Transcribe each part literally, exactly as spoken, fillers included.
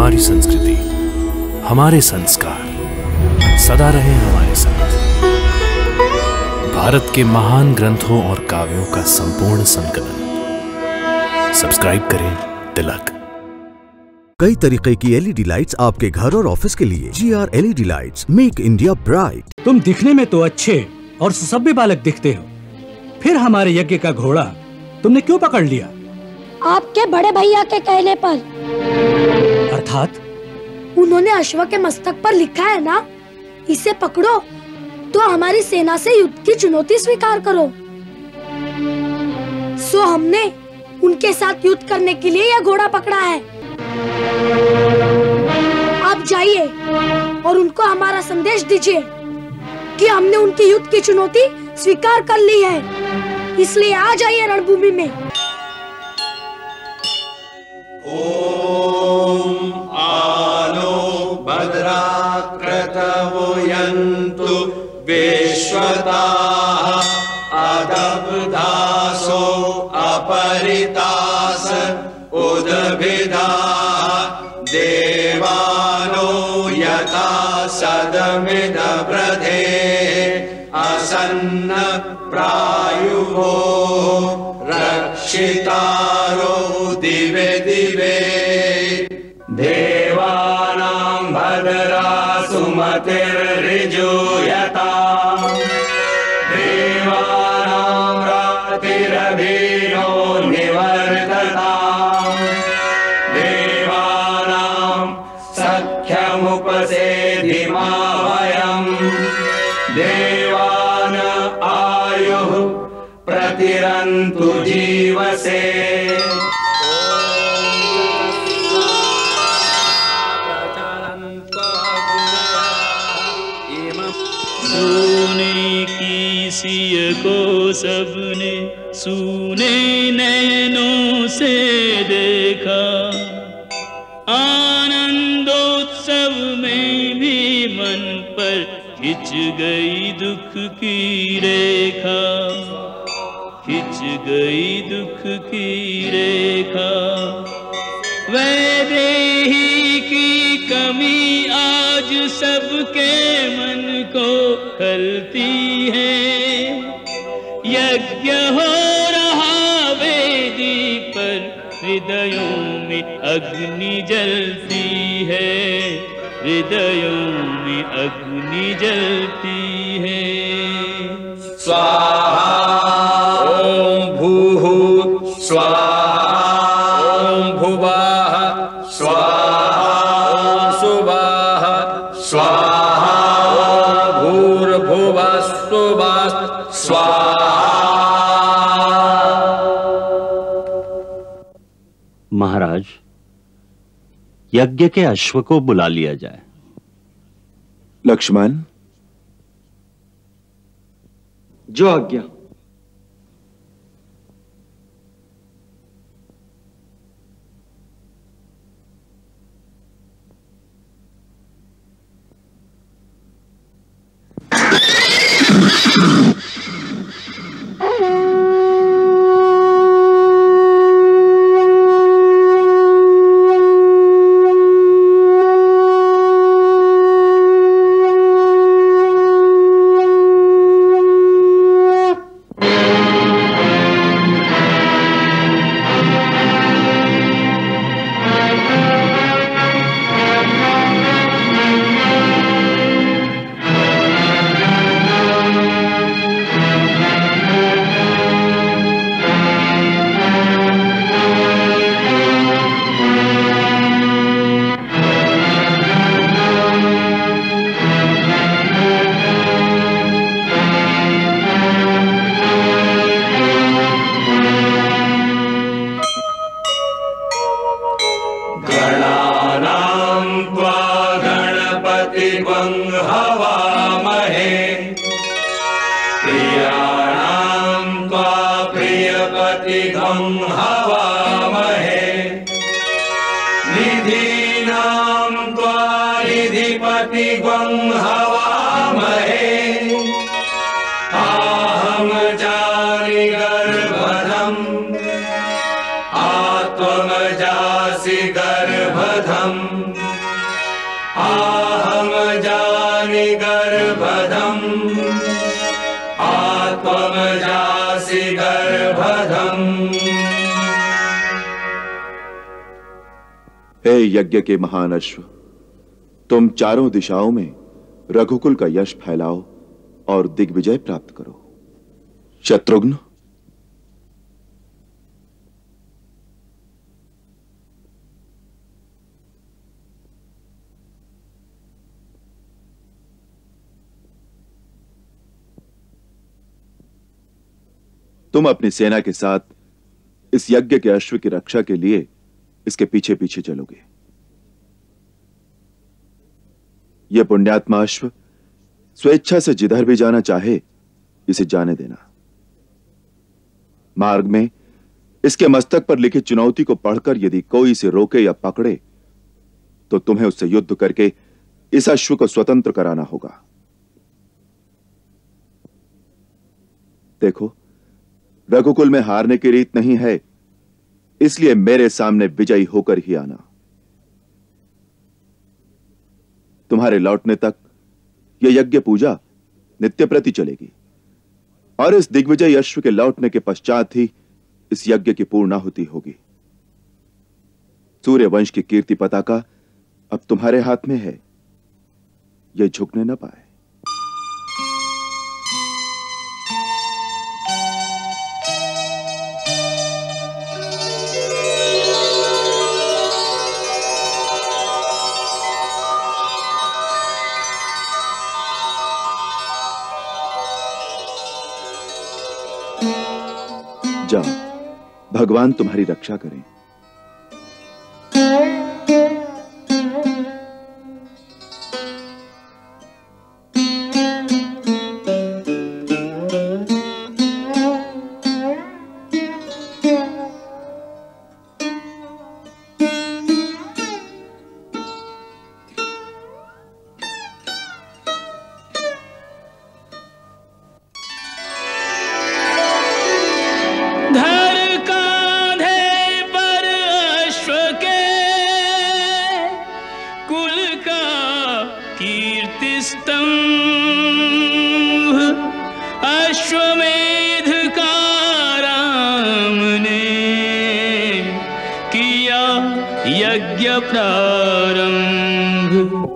हमारी संस्कृति, हमारे संस्कार सदा रहे हमारे साथ। भारत के महान ग्रंथों और काव्यों का संपूर्ण संकलन। सब्सक्राइब करें तिलक। कई तरीके की एलईडी लाइट्स आपके घर और ऑफिस के लिए। G R LED lights, make India bright. तुम दिखने में तो अच्छे और सभ्य बालक दिखते हो, फिर हमारे यज्ञ का घोड़ा तुमने क्यों पकड़ लिया? आपके बड़े भैया के कहने पर। अर्थात? उन्होंने अश्व के मस्तक पर लिखा है ना, इसे पकड़ो तो हमारी सेना से युद्ध की चुनौती स्वीकार करो। सो हमने उनके साथ युद्ध करने के लिए यह घोड़ा पकड़ा है। आप जाइए और उनको हमारा संदेश दीजिए कि हमने उनकी युद्ध की चुनौती स्वीकार कर ली है, इसलिए आ जाइए रणभूमि में। ओम आनो भद्राकृतवो यन्तु विश्वताः अदब्धासो अपरितास उद्भिदाः देवानो यथा सदमिदब्रधे असन्न प्रायुवो रक्षितारो दिवे दिवे देवानां भद्रा सुमतिर्ऋजूयता देवानां रातिरभिनो निवर्तता देवानां सख्यमुपसेधिमा वयम् देवान आयुः प्रतिरन्तु जीवसे। सोने की सिय को सबने सूने नैनों से देखा, आनंदोत्सव में भी मन पर खिंच गई दुख की रेखा, खिंच गई दुख की रेखा। वैदेही की कमी आज सबके मन को खलती है, यज्ञ हो रहा वेदी पर हृदयों में अग्नि जलती है, हृदयों में अग्नि जलती है। स्वाहा ओम भूः स्वाहा ओम भुवः स्वाहा ओम सुवः स्वाहा ओम भूर्भुवः सुवः स्वाहा। महाराज, यज्ञ के अश्व को बुला लिया जाए। लक्ष्मण, जो आज्ञा। आत्मजासि गर्भधम् गर्भधम् आत्मजासि गर्भधम्। हे यज्ञ के महान अश्व, तुम चारों दिशाओं में रघुकुल का यश फैलाओ और दिग्विजय प्राप्त करो। शत्रुघ्न, तुम अपनी सेना के साथ इस यज्ञ के अश्व की रक्षा के लिए इसके पीछे पीछे चलोगे। यह पुण्यात्मा अश्व स्वेच्छा से जिधर भी जाना चाहे इसे जाने देना। मार्ग में इसके मस्तक पर लिखी चुनौती को पढ़कर यदि कोई इसे रोके या पकड़े तो तुम्हें उससे युद्ध करके इस अश्व को स्वतंत्र कराना होगा। देखो, रघुकुल में हारने की रीत नहीं है, इसलिए मेरे सामने विजयी होकर ही आना। तुम्हारे लौटने तक यह यज्ञ पूजा नित्य प्रति चलेगी और इस दिग्विजय अश्व के लौटने के पश्चात ही इस यज्ञ की पूर्णाहुति होगी। सूर्यवंश की कीर्ति पताका अब तुम्हारे हाथ में है, यह झुकने न पाए। जाओ, भगवान तुम्हारी रक्षा करें। अश्वमेध का राम ने किया यज्ञ प्रारंभ।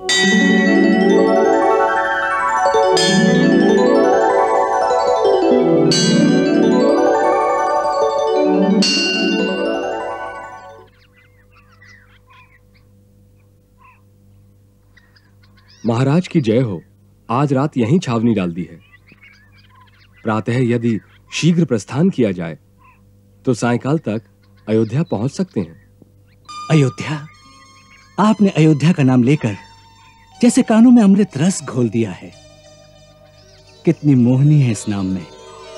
महाराज की जय हो। आज रात यहीं छावनी डाल दी है। प्रातः यदि शीघ्र प्रस्थान किया जाए तो सायंकाल तक अयोध्या पहुंच सकते हैं। अयोध्या? आपने अयोध्या का नाम लेकर जैसे कानों में अमृत रस घोल दिया है। कितनी मोहनी है इस नाम में।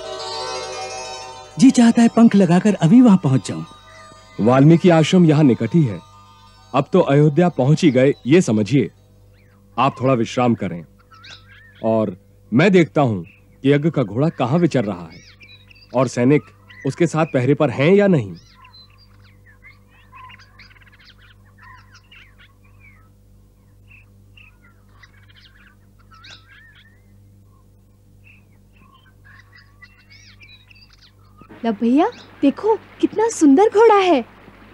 जी चाहता है पंख लगाकर अभी वहां पहुंच जाऊं। वाल्मीकि आश्रम यहां निकट ही है। अब तो अयोध्या पहुंच ही गए, ये समझिए। आप थोड़ा विश्राम करें और मैं देखता हूं कि यज्ञ का घोड़ा कहां विचर रहा है और सैनिक उसके साथ पहरे पर हैं या नहीं। लब भैया देखो कितना सुंदर घोड़ा है।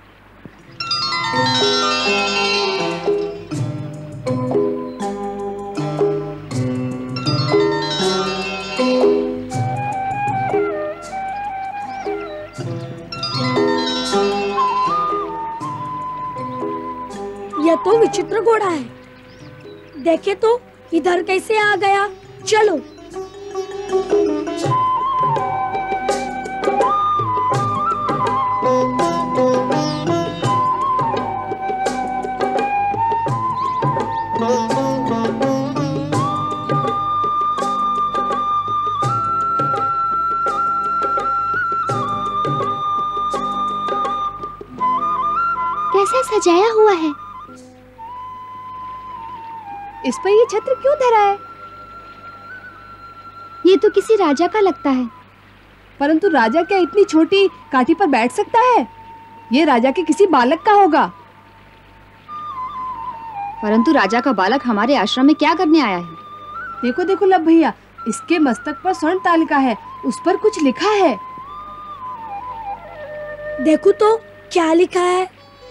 यह तो विचित्र घोड़ा है। देखे तो इधर कैसे आ गया। चलो। कैसा सजाया हुआ है। इस पर ये छत्र क्यों धरा है? ये तो किसी राजा का लगता है। परंतु राजा क्या इतनी छोटी काठी पर बैठ सकता है? ये राजा के किसी बालक का होगा। परंतु राजा का बालक हमारे आश्रम में क्या करने आया है? देखो देखो लव भैया, इसके मस्तक पर स्वर्ण तालिका है, उस पर कुछ लिखा है। देखो तो क्या लिखा है।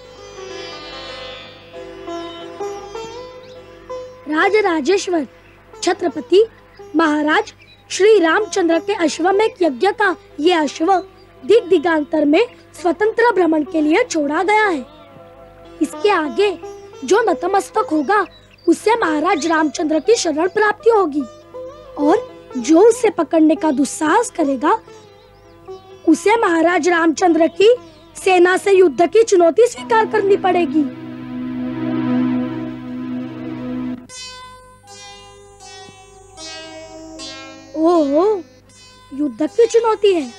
राज राजेश्वर छत्रपति महाराज श्री रामचंद्र के अश्वमेध यज्ञ का ये अश्व दिग दिगांतर में स्वतंत्र भ्रमण के लिए छोड़ा गया है। इसके आगे जो नतमस्तक होगा उससे महाराज रामचंद्र की शरण प्राप्ति होगी, और जो उसे पकड़ने का दुस्साहस करेगा उसे महाराज रामचंद्र की सेना से युद्ध की चुनौती स्वीकार करनी पड़ेगी। ओहो, युद्ध की चुनौती है,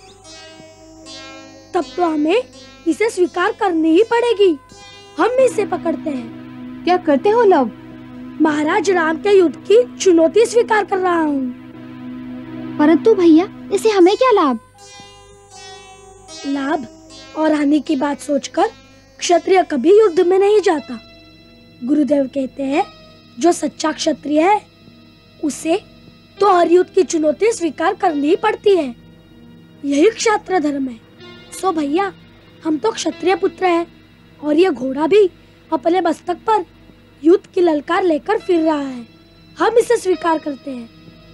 तब तो हमें इसे स्वीकार करनी ही पड़ेगी। हम इसे पकड़ते हैं। क्या करते हो लव? महाराज राम के युद्ध की चुनौती स्वीकार कर रहा हूँ। परंतु भैया, इसे हमें क्या लाभ? लाभ और हानि की बात सोचकर क्षत्रिय कभी युद्ध में नहीं जाता। गुरुदेव कहते हैं जो सच्चा क्षत्रिय है उसे तो हर युद्ध की चुनौती स्वीकार करनी ही पड़ती है। यही क्षात्र धर्म है। सो भैया, हम तो क्षत्रिय पुत्र हैं और ये घोड़ा भी अपने मस्तक पर युद्ध की ललकार लेकर फिर रहा है। हम इसे स्वीकार करते हैं।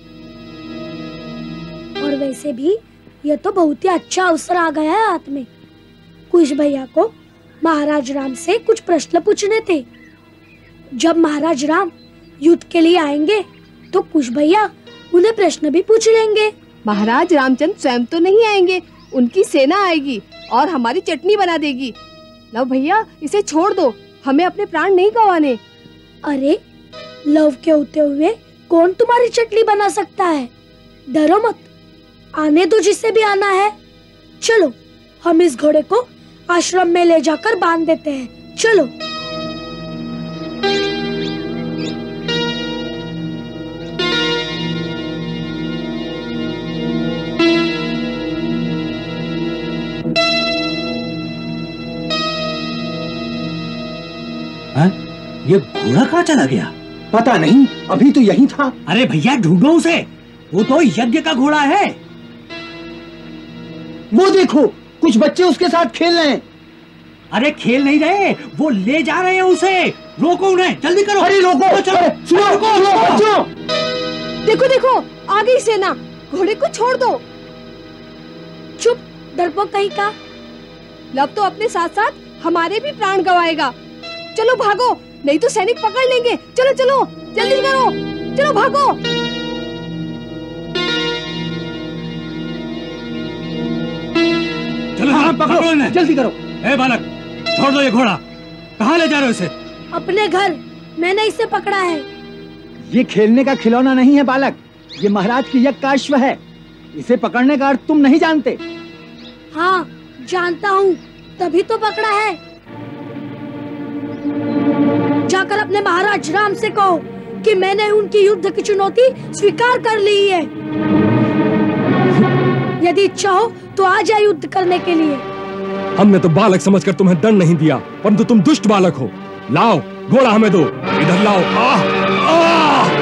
और वैसे भी ये तो बहुत ही अच्छा अवसर आ गया है हाथ में। कुश भैया को महाराज राम से कुछ प्रश्न पूछने थे। जब महाराज राम युद्ध के लिए आएंगे तो कुश भैया उन्हें प्रश्न भी पूछ लेंगे। महाराज रामचंद्र स्वयं तो नहीं आएंगे, उनकी सेना आएगी और हमारी चटनी बना देगी। लव भैया, इसे छोड़ दो, हमें अपने प्राण नहीं गंवाने। अरे, लव के होते हुए कौन तुम्हारी चटनी बना सकता है? डरो मत, आने दो जिसे भी आना है। चलो, हम इस घोड़े को आश्रम में ले जाकर बांध देते हैं। चलो। हाँ? ये घोड़ा कहाँ चला गया? पता नहीं, अभी तो यहीं था। अरे भैया, ढूंढो उसे, वो तो यज्ञ का घोड़ा है। वो देखो, कुछ बच्चे उसके साथ खेल रहे हैं। अरे खेल नहीं रहे, वो ले जा रहे हैं उसे। रोको उन्हें, जल्दी करो। अरे रोको, चलो, सुनो, रुको, सुनो, रुको। बच्चों। देखो देखो, आ गई सेना, घोड़े को छोड़ दो। चुप, डरपोक कहीं का। लव तो अपने साथ साथ हमारे भी प्राण गंवाएगा। चलो भागो, नहीं तो सैनिक पकड़ लेंगे। चलो चलो, जल्दी करो, चलो भागो। चलो हाँ, पकड़ो इन्हें, जल्दी करो। ए बालक, छोड़ दो ये घोड़ा। कहाँ ले जा रहे हो इसे? अपने घर, मैंने इसे पकड़ा है। ये खेलने का खिलौना नहीं है बालक, ये महाराज की यज्ञ का अश्व है। इसे पकड़ने का अर्थ तुम नहीं जानते। हाँ, जानता हूँ, तभी तो पकड़ा है। जाकर अपने महाराज राम से कहो कि मैंने उनकी युद्ध की चुनौती स्वीकार कर ली है। यदि इच्छा हो तो आ जाए युद्ध करने के लिए। हमने तो बालक समझकर तुम्हें दंड नहीं दिया, परंतु तुम दुष्ट बालक हो। लाओ घोड़ा हमें दो, इधर लाओ। आह, आह।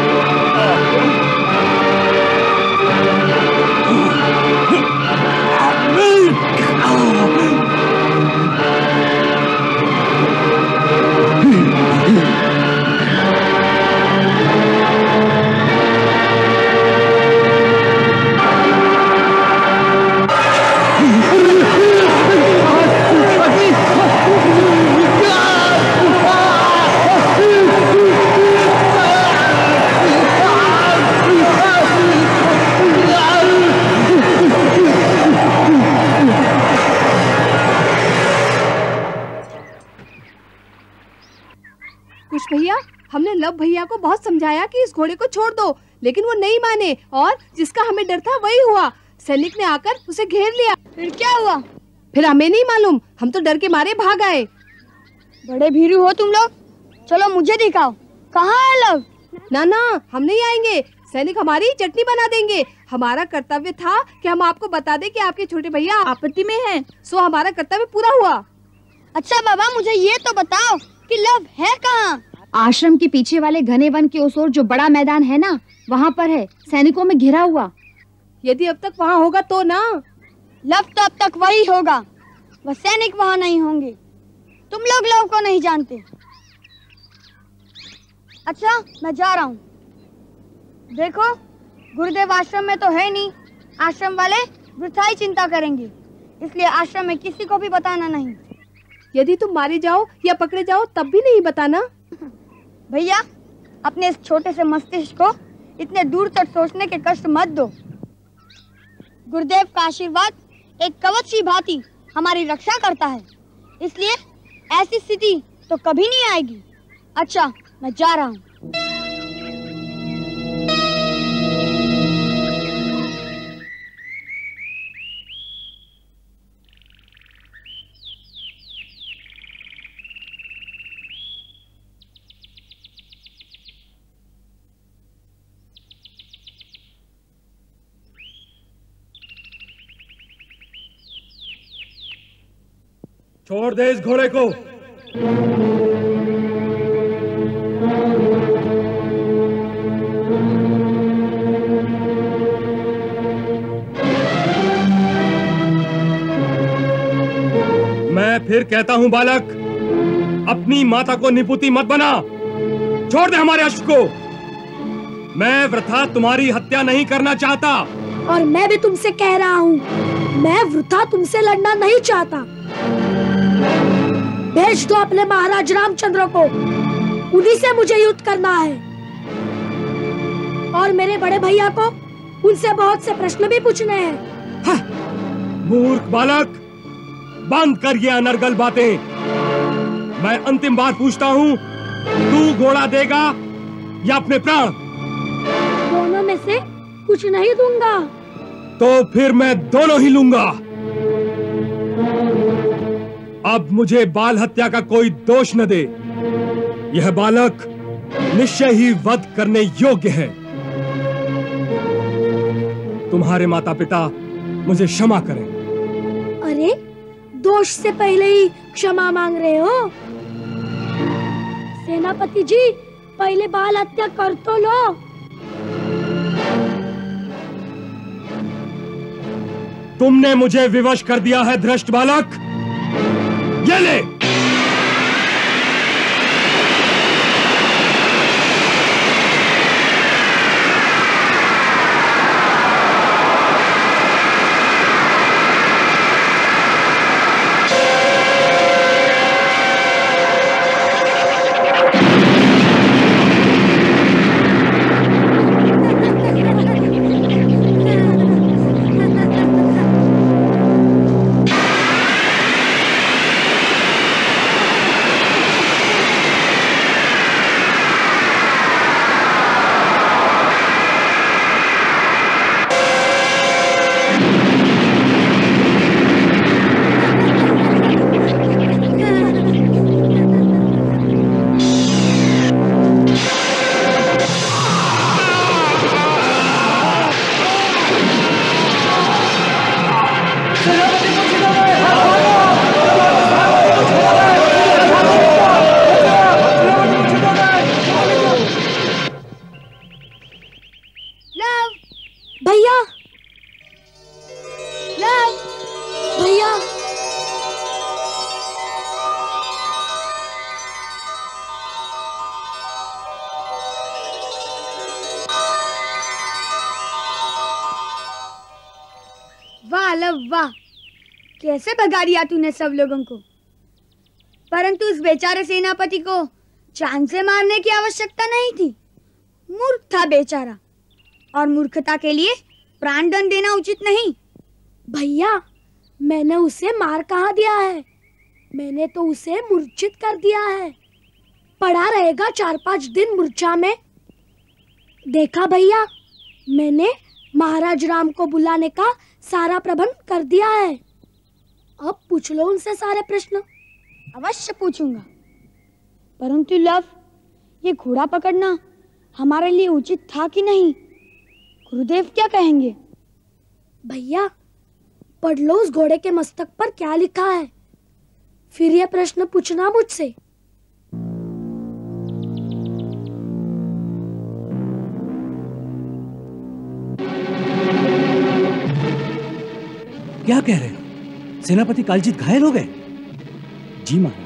भैया, हमने लव भैया को बहुत समझाया कि इस घोड़े को छोड़ दो, लेकिन वो नहीं माने और जिसका हमें डर था वही हुआ। सैनिक ने आकर उसे घेर लिया। फिर क्या हुआ? फिर हमें नहीं मालूम, हम तो डर के मारे भाग आए। बड़े भीरू हो तुम लोग, चलो मुझे दिखाओ, कहाँ है लव? ना ना, हम नहीं आएंगे, सैनिक हमारी चटनी बना देंगे। हमारा कर्तव्य था कि हम आपको बता दें कि आपके छोटे भैया आपत्ति में हैं, सो हमारा कर्तव्य पूरा हुआ। अच्छा बाबा, मुझे ये तो बताओ कि लव है कहाँ? आश्रम के पीछे वाले घने वन के उस ओर जो बड़ा मैदान है ना, वहाँ पर है, सैनिकों में घिरा हुआ। यदि अब तक वहाँ होगा तो ना। लव तो अब तक वही होगा, वह सैनिक वहाँ नहीं होंगे। तुम लोग लव को नहीं जानते। अच्छा, मैं जा रहा हूँ। देखो, गुरुदेव आश्रम में तो है नहीं। आश्रम वाले वृथा ही चिंता करेंगे, इसलिए आश्रम में किसी को भी बताना नहीं। यदि तुम मारे जाओ या पकड़े जाओ तब भी नहीं बताना। भैया, अपने इस छोटे से मस्तिष्क को इतने दूर तक सोचने के कष्ट मत दो। गुरुदेव का आशीर्वाद एक कवच की भांति हमारी रक्षा करता है, इसलिए ऐसी स्थिति तो कभी नहीं आएगी। अच्छा, मैं जा रहा हूँ। छोड़ दे इस घोड़े को। मैं फिर कहता हूं बालक, अपनी माता को निपुति मत बना। छोड़ दे हमारे अश्व को। मैं वृथा तुम्हारी हत्या नहीं करना चाहता। और मैं भी तुमसे कह रहा हूँ, मैं वृथा तुमसे लड़ना नहीं चाहता। भेज दो अपने महाराज रामचंद्र को, उन्हीं से मुझे युद्ध करना है। और मेरे बड़े भैया को उनसे बहुत से प्रश्न भी पूछने हैं। हाँ, मूर्ख बालक, बंद कर ये अनर्गल बातें। मैं अंतिम बार पूछता हूँ, तू घोड़ा देगा या अपने प्राण? दोनों में से कुछ नहीं दूंगा। तो फिर मैं दोनों ही लूंगा। अब मुझे बाल हत्या का कोई दोष न दे। यह बालक निश्चय ही वध करने योग्य है। तुम्हारे माता पिता मुझे क्षमा करें। अरे, दोष से पहले ही क्षमा मांग रहे हो? सेनापति जी, पहले बाल हत्या कर तो लो। तुमने मुझे विवश कर दिया है धृष्ट बालक। ये ले। वाह लव वाह, कैसे भगा दिया तूने सब लोगों को। परंतु उस बेचारे सेनापति को जान से मारने की आवश्यकता नहीं थी। मूर्ख था बेचारा, और मूर्खता के लिए प्राणदंड देना उचित नहीं। भैया, मैंने उसे मार कहाँ दिया है? मैंने तो उसे मूर्छित कर दिया है। पड़ा रहेगा चार पांच दिन मूर्छा में। देखा भैया, मैंने महाराज राम को बुलाने का सारा प्रबंध कर दिया है। अब पूछ लो उनसे सारे प्रश्न। अवश्य पूछूंगा, परंतु लव, ये घोड़ा पकड़ना हमारे लिए उचित था कि नहीं? गुरुदेव क्या कहेंगे? भैया, पढ़ लो उस घोड़े के मस्तक पर क्या लिखा है, फिर ये प्रश्न पूछना मुझसे। क्या कह रहे हो? सेनापति कालजीत घायल हो गए? जी महाराज।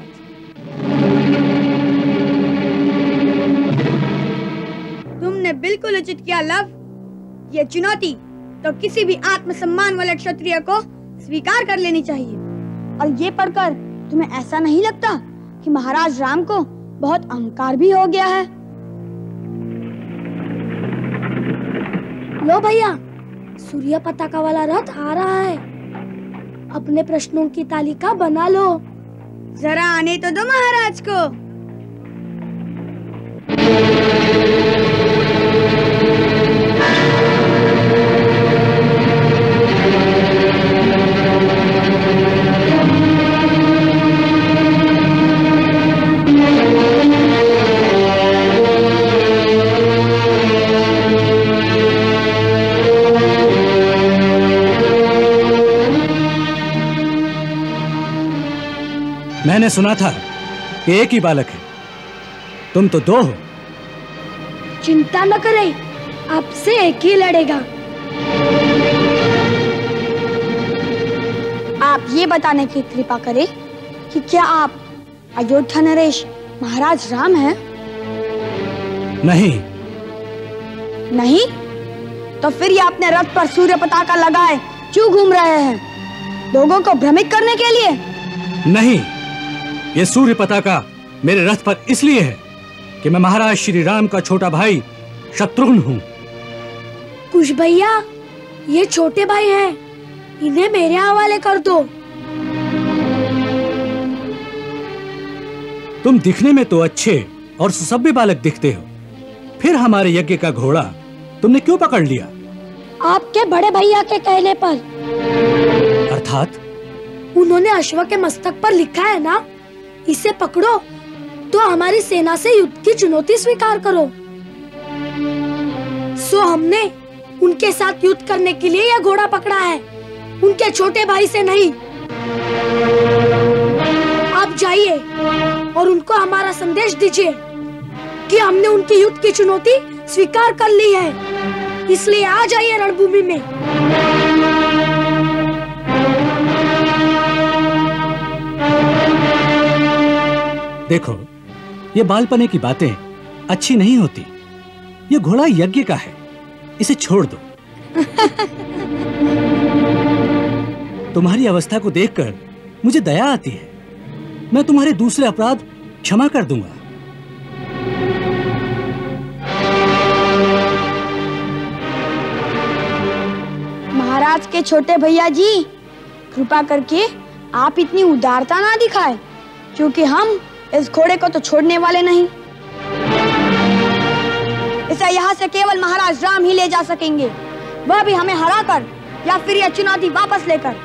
तुमने बिल्कुल उचित किया लव। ये चुनौती तो किसी भी आत्मसम्मान वाले क्षत्रिय को स्वीकार कर लेनी चाहिए। और ये पढ़कर तुम्हें ऐसा नहीं लगता कि महाराज राम को बहुत अहंकार भी हो गया है? लो भैया, सूर्य पताका वाला रथ आ रहा है। अपने प्रश्नों की तालिका बना लो। जरा आने तो दो महाराज को। मैंने सुना था कि एक ही बालक है, तुम तो दो हो। चिंता न करें, आपसे एक ही लड़ेगा। आप ये बताने की कृपा करें कि क्या आप अयोध्या नरेश महाराज राम हैं? नहीं। नहीं? तो फिर ये अपने रथ पर सूर्य पताका लगाए क्यों घूम रहे हैं? लोगों को भ्रमित करने के लिए? नहीं, ये सूर्य पताका मेरे रथ पर इसलिए है कि मैं महाराज श्री राम का छोटा भाई शत्रुघ्न हूँ। कुश भैया, ये छोटे भाई हैं, इन्हें मेरे हवाले कर दो। तुम दिखने में तो अच्छे और सुसभ्य बालक दिखते हो, फिर हमारे यज्ञ का घोड़ा तुमने क्यों पकड़ लिया? आपके बड़े भैया के कहने पर। अर्थात? उन्होंने अश्व के मस्तक पर लिखा है ना, इसे पकड़ो तो हमारी सेना से युद्ध की चुनौती स्वीकार करो। सो हमने उनके साथ युद्ध करने के लिए यह घोड़ा पकड़ा है, उनके छोटे भाई से नहीं। आप जाइए और उनको हमारा संदेश दीजिए कि हमने उनकी युद्ध की चुनौती स्वीकार कर ली है, इसलिए आ जाइए रणभूमि में। देखो, ये बालपने की बातें अच्छी नहीं होती। ये घोड़ा यज्ञ का है, इसे छोड़ दो। तुम्हारी अवस्था को देखकर मुझे दया आती है। मैं तुम्हारे दूसरे अपराध क्षमा कर दूंगा। महाराज के छोटे भैया जी, कृपा करके आप इतनी उदारता ना दिखाएं, क्योंकि हम इस घोड़े को तो छोड़ने वाले नहीं। इसे यहाँ से केवल महाराज राम ही ले जा सकेंगे, वह भी हमें हराकर या फिर यह चुनौती वापस लेकर।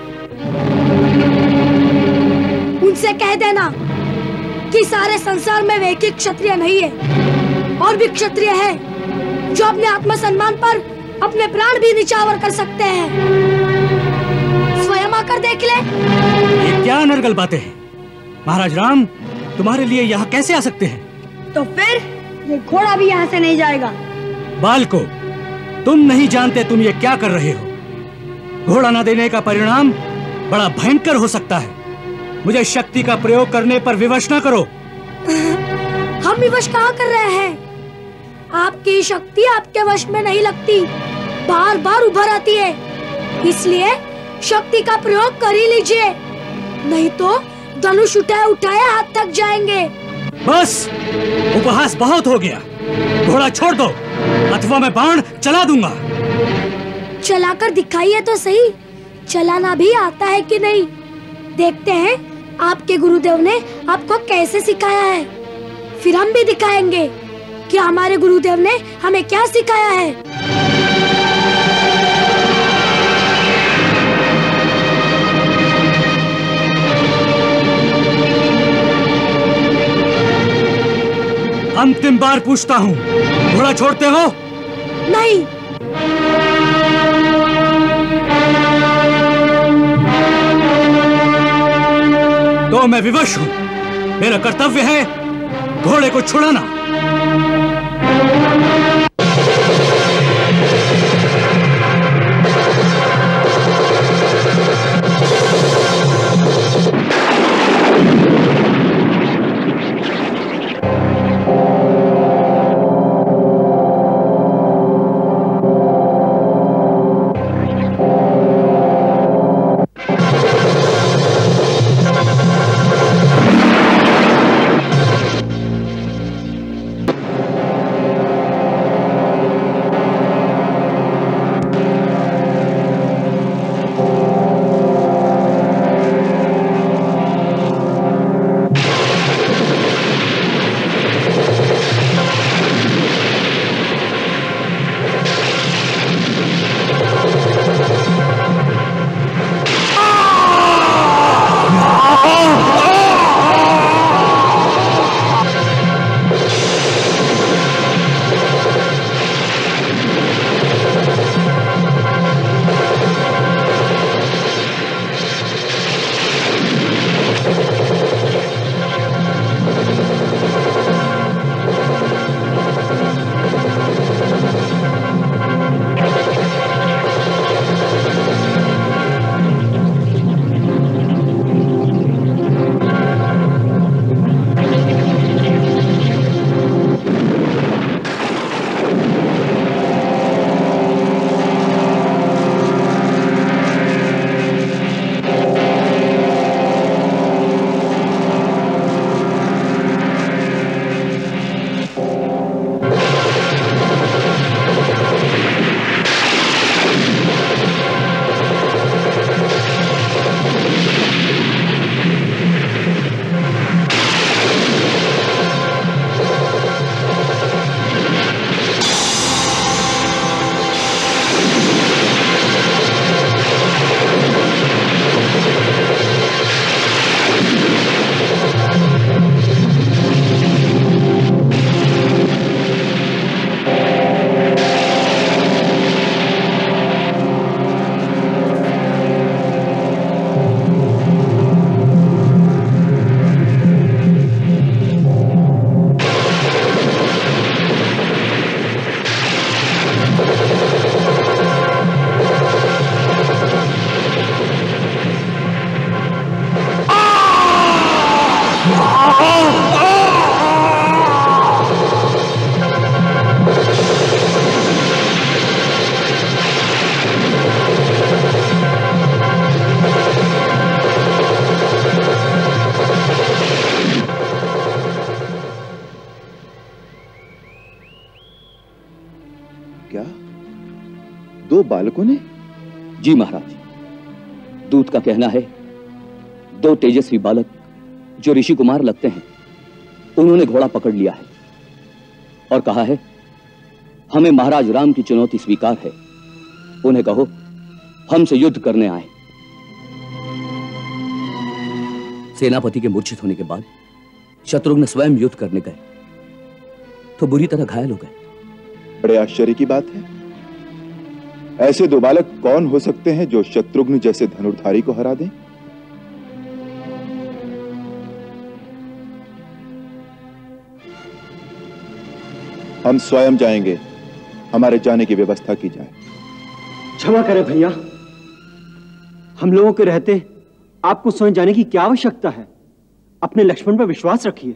उनसे कह देना कि सारे संसार में वे एक क्षत्रिय नहीं है, और भी क्षत्रिय है जो अपने आत्मसम्मान पर अपने प्राण भी निछावर कर सकते हैं। स्वयं आकर देख ले। ये क्या अनर्गल बातें हैं? महाराज राम तुम्हारे लिए यहाँ कैसे आ सकते हैं? तो फिर ये घोड़ा भी यहाँ से नहीं जाएगा। बालको, तुम नहीं जानते तुम ये क्या कर रहे हो। घोड़ा न देने का परिणाम बड़ा भयंकर हो सकता है। मुझे शक्ति का प्रयोग करने पर विवश न करो। हम विवश कहाँ कर रहे हैं? आपकी शक्ति आपके वश में नहीं लगती, बार बार उभर आती है, इसलिए शक्ति का प्रयोग कर ही लीजिए, नहीं तो धनुष उठाए उठाए हाथ तक जाएंगे। बस, उपहास बहुत हो गया। घोड़ा छोड़ दो, अथवा मैं बाण चला दूंगा। चलाकर दिखाइए तो सही, चलाना भी आता है कि नहीं। देखते हैं आपके गुरुदेव ने आपको कैसे सिखाया है, फिर हम भी दिखाएंगे कि हमारे गुरुदेव ने हमें क्या सिखाया है। अंतिम बार पूछता हूँ, घोड़ा छोड़ते हो? नहीं। तो मैं विवश हूँ। मेरा कर्तव्य है घोड़े को छुड़ाना। क्या? दो बालकों ने? जी महाराज, दूत का कहना है दो तेजस्वी बालक जो ऋषि कुमार लगते हैं, उन्होंने घोड़ा पकड़ लिया है और कहा है हमें महाराज राम की चुनौती स्वीकार है, उन्हें कहो हमसे युद्ध करने आए। सेनापति के मूर्छित होने के बाद शत्रुघ्न स्वयं युद्ध करने गए तो बुरी तरह घायल हो गए। बड़े आश्चर्य की बात है। ऐसे दो बालक कौन हो सकते हैं जो शत्रुघ्न जैसे धनुर्धारी को हरा दें? हम स्वयं जाएंगे, हमारे जाने की व्यवस्था की जाए। क्षमा करें भैया, हम लोगों के रहते आपको स्वयं जाने की क्या आवश्यकता है? अपने लक्ष्मण पर विश्वास रखिए।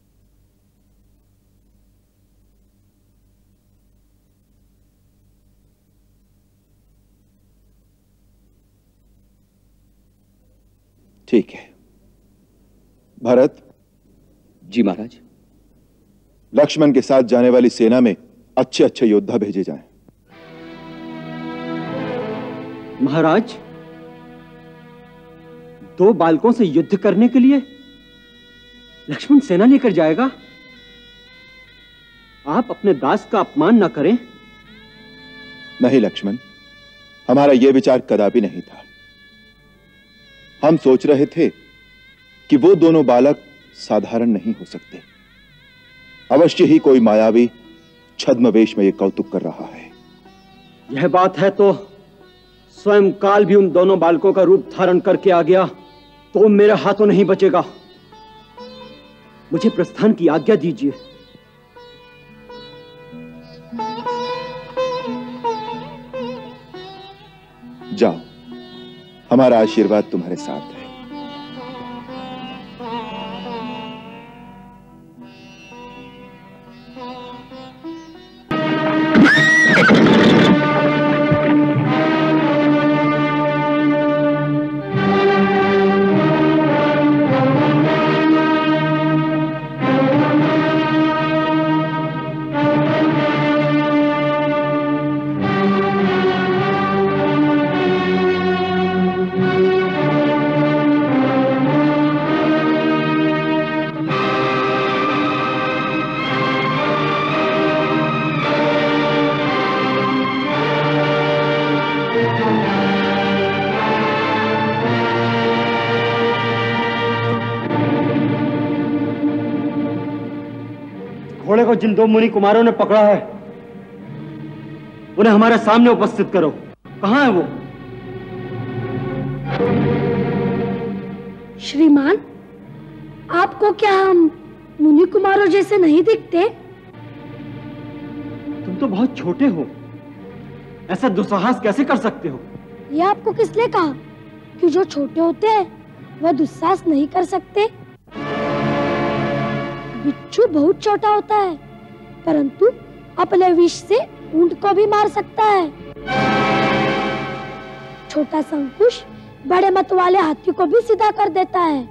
ठीक है भरत। जी महाराज। लक्ष्मण के साथ जाने वाली सेना में अच्छे अच्छे योद्धा भेजे जाएं। महाराज, दो बालकों से युद्ध करने के लिए लक्ष्मण सेना लेकर जाएगा? आप अपने दास का अपमान न करें। नहीं लक्ष्मण, हमारा यह विचार कदापि नहीं था। हम सोच रहे थे कि वो दोनों बालक साधारण नहीं हो सकते। अवश्य ही कोई मायावी छद्मवेश में यह कौतुक कर रहा है। यह बात है तो स्वयं काल भी उन दोनों बालकों का रूप धारण करके आ गया तो मेरे हाथों नहीं बचेगा। मुझे प्रस्थान की आज्ञा दीजिए। जाओ, हमारा आशीर्वाद तुम्हारे साथ है। घोड़े को जिन दो मुनि कुमारों ने पकड़ा है उन्हें हमारे सामने उपस्थित करो। कहां है वो? श्रीमान, आपको क्या हम मुनि कुमारों जैसे नहीं दिखते? तुम तो बहुत छोटे हो, ऐसा दुस्साहस कैसे कर सकते हो? ये आपको किसने कहा कि जो छोटे होते हैं वह दुस्साहस नहीं कर सकते? बिच्छू बहुत छोटा होता है परंतु अपने विष से ऊंट को भी मार सकता है। छोटा संकुश बड़े मत वाले हाथी को भी सीधा कर देता है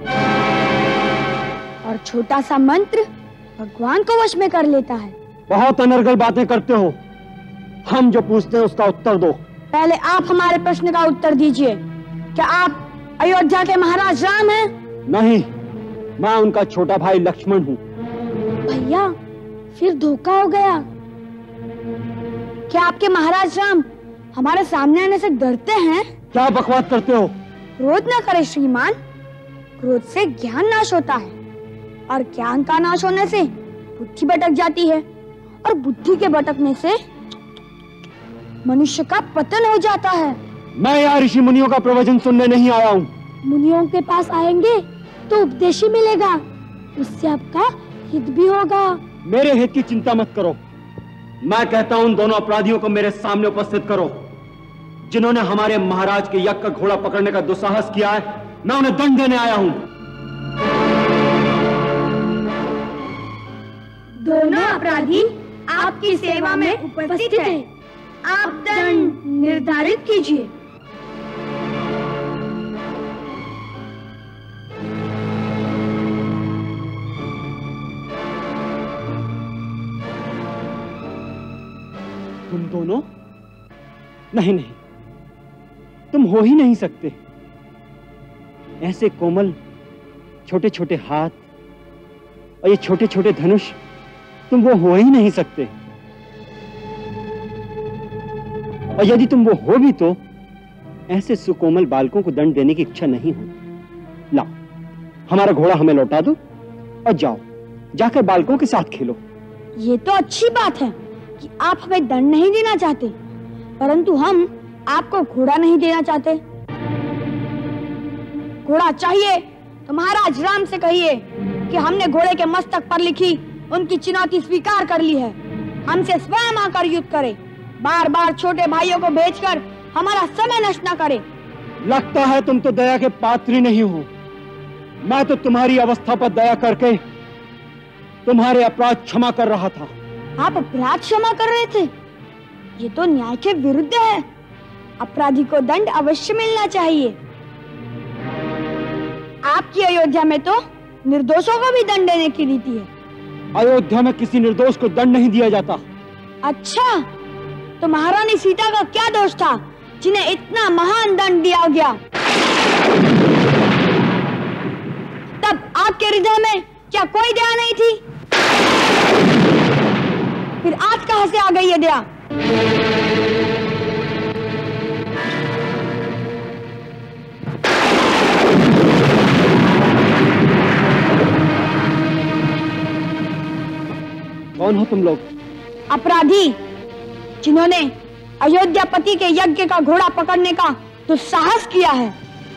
और छोटा सा मंत्र भगवान को वश में कर लेता है। बहुत अनर्गल बातें करते हो। हम जो पूछते हैं उसका उत्तर दो। पहले आप हमारे प्रश्न का उत्तर दीजिए। क्या आप अयोध्या के महाराज राम हैं? नहीं, मैं उनका छोटा भाई लक्ष्मण हूँ। भैया, फिर धोखा हो गया। क्या आपके महाराज राम हमारे सामने आने से डरते हैं? क्या बकवास करते हो? क्रोध न करे श्रीमान, क्रोध से ज्ञान नाश होता है और ज्ञान का नाश होने से बुद्धि भटक जाती है और बुद्धि के भटकने से मनुष्य का पतन हो जाता है। मैं यहाँ ऋषि मुनियों का प्रवचन सुनने नहीं आया हूँ। मुनियों के पास आएंगे तो उपदेश ही मिलेगा, उससे आपका हित भी होगा। मेरे हित की चिंता मत करो। मैं कहता हूँ उन दोनों अपराधियों को मेरे सामने उपस्थित करो जिन्होंने हमारे महाराज के यज्ञ का घोड़ा पकड़ने का दुस्साहस किया है। मैं उन्हें दंड देने आया हूँ। दोनों अपराधी आपकी सेवा में उपस्थित हैं। आप दंड निर्धारित कीजिए। तुम दोनों? नहीं नहीं, तुम हो ही नहीं सकते। ऐसे कोमल छोटे छोटे हाथ और ये छोटे छोटे धनुष, तुम वो हो ही नहीं सकते। और यदि तुम वो हो भी तो ऐसे सुकोमल बालकों को दंड देने की इच्छा नहीं हो। लाओ, हमारा घोड़ा हमें लौटा दो और जाओ, जाकर बालकों के साथ खेलो। ये तो अच्छी बात है कि आप हमें दंड नहीं देना चाहते, परंतु हम आपको घोड़ा नहीं देना चाहते। घोड़ा चाहिए तो महाराज राम से कहिए कि हमने घोड़े के मस्तक पर लिखी उनकी चुनौती स्वीकार कर ली है। हमसे स्वयं आकर युद्ध करे, बार बार छोटे भाइयों को भेजकर हमारा समय नष्ट न करे। लगता है तुम तो दया के पात्र ही नहीं हो। मैं तो तुम्हारी अवस्था पर दया करके तुम्हारे अपराध क्षमा कर रहा था। आप अपराध क्षमा कर रहे थे? ये तो न्याय के विरुद्ध है। अपराधी को दंड अवश्य मिलना चाहिए। आपकी अयोध्या में तो निर्दोषों को भी दंड देने की रीति है। अयोध्या में किसी निर्दोष को दंड नहीं दिया जाता। अच्छा, तो महारानी सीता का क्या दोष था जिन्हें इतना महान दंड दिया गया? तब आपके हृदय में क्या कोई दया नहीं थी? फिर आज कहां से आ गई ये दया? कौन हो तुम लोग? अपराधी जिन्होंने अयोध्यापति के यज्ञ का घोड़ा पकड़ने का दुस्साहस किया है।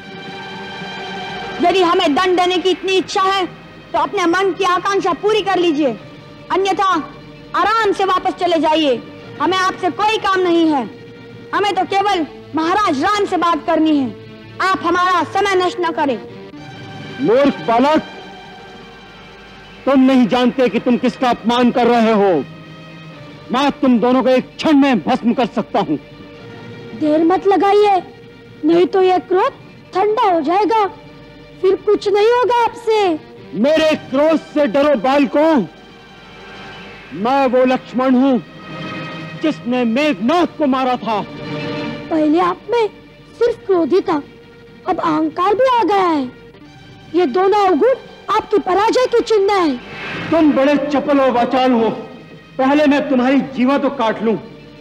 यदि हमें दंड देने की इतनी इच्छा है तो अपने मन की आकांक्षा पूरी कर लीजिए, अन्यथा आराम से वापस चले जाइए। हमें आपसे कोई काम नहीं है। हमें तो केवल महाराज राम से बात करनी है। आप हमारा समय नष्ट न करें। मूर्ख बालक, तुम नहीं जानते कि तुम किसका अपमान कर रहे हो। मैं तुम दोनों को एक क्षण में भस्म कर सकता हूँ। देर मत लगाइए, नहीं तो यह क्रोध ठंडा हो जाएगा, फिर कुछ नहीं होगा आपसे। मेरे क्रोध से डरो बालकों। मैं वो लक्ष्मण हूँ जिसने मेघनाथ को मारा था। पहले आप में सिर्फ क्रोध ही था, अब अहंकार भी आ गया है। ये दोनों अवगुण आपकी पराजय के चिन्ह है। तुम बड़े चपल और वाचाल हो। पहले मैं तुम्हारी जीवा तो काट लूं।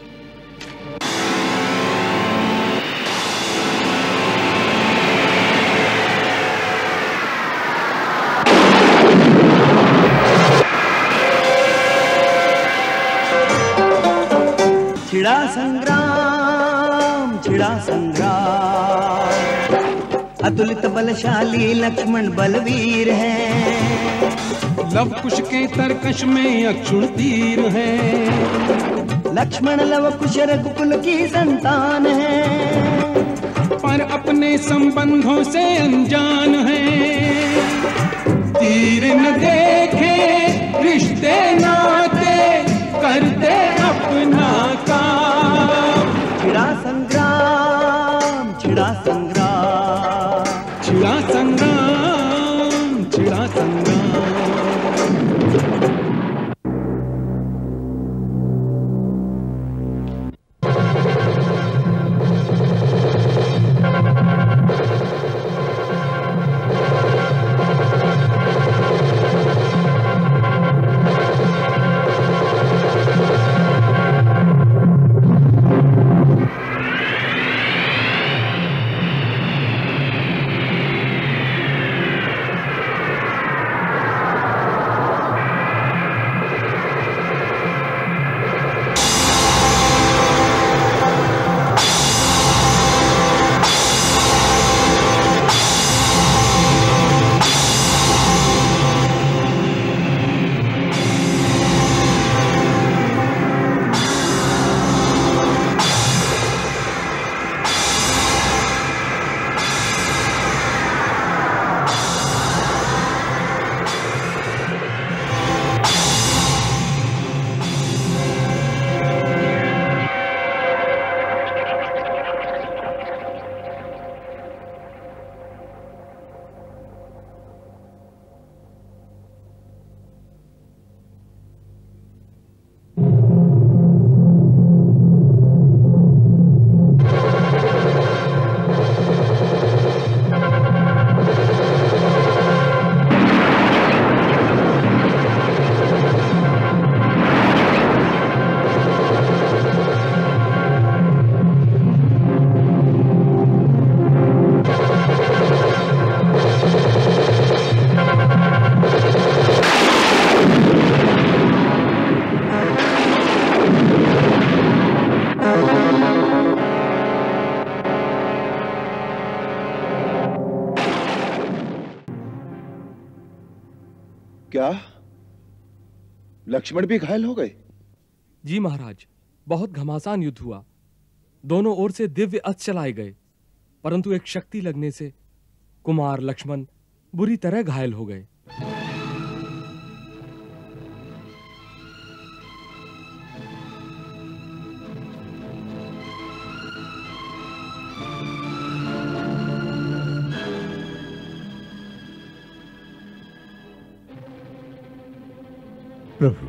छिड़ा संग्राम, छिड़ा संग्राम, अतुलित बलशाली लक्ष्मण बलवीर है। लव कुश के तरकश में अक्षुण तीर है। लक्ष्मण लव कुश रघुकुल की संतान है, पर अपने संबंधों से अनजान है। तीर न देखे रिश्ते नाते, करते अपना काम। छिड़ा संग्राम, छिड़ा संग्राम, छिड़ा संग्राम, छिड़ा संग्राम। पिता, लक्ष्मण भी घायल हो गए? जी महाराज, बहुत घमासान युद्ध हुआ। दोनों ओर से दिव्य अस्त्र चलाए गए, परंतु एक शक्ति लगने से कुमार लक्ष्मण बुरी तरह घायल हो गए। प्रभु,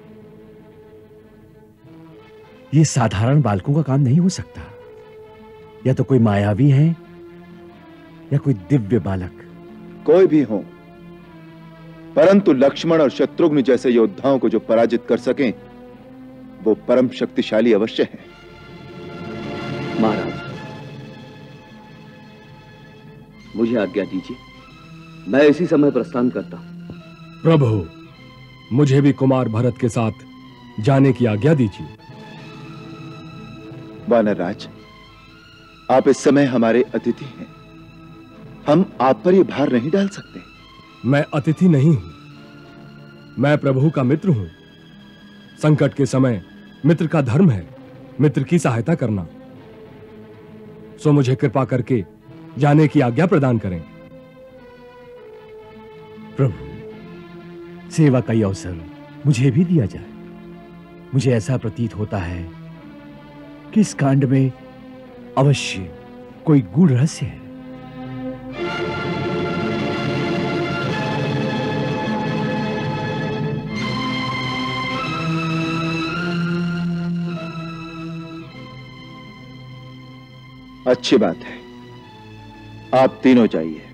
ये साधारण बालकों का काम नहीं हो सकता। या तो कोई मायावी है या कोई दिव्य बालक। कोई भी हो, परंतु लक्ष्मण और शत्रुघ्न जैसे योद्धाओं को जो पराजित कर सकें, वो परम शक्तिशाली अवश्य हैं। महाराज, मुझे आज्ञा दीजिए, मैं इसी समय प्रस्थान करता हूं। प्रभु, मुझे भी कुमार भरत के साथ जाने की आज्ञा दीजिए। वानरराज, आप इस समय हमारे अतिथि हैं। हम आप पर यह भार नहीं डाल सकते। मैं अतिथि नहीं हूं, मैं प्रभु का मित्र हूं। संकट के समय मित्र का धर्म है मित्र की सहायता करना। सो मुझे कृपा करके जाने की आज्ञा प्रदान करें। प्रभु, सेवा का ये अवसर मुझे भी दिया जाए। मुझे ऐसा प्रतीत होता है कि इस कांड में अवश्य कोई गूढ़ रहस्य है। अच्छी बात है, आप तीनों जाइए।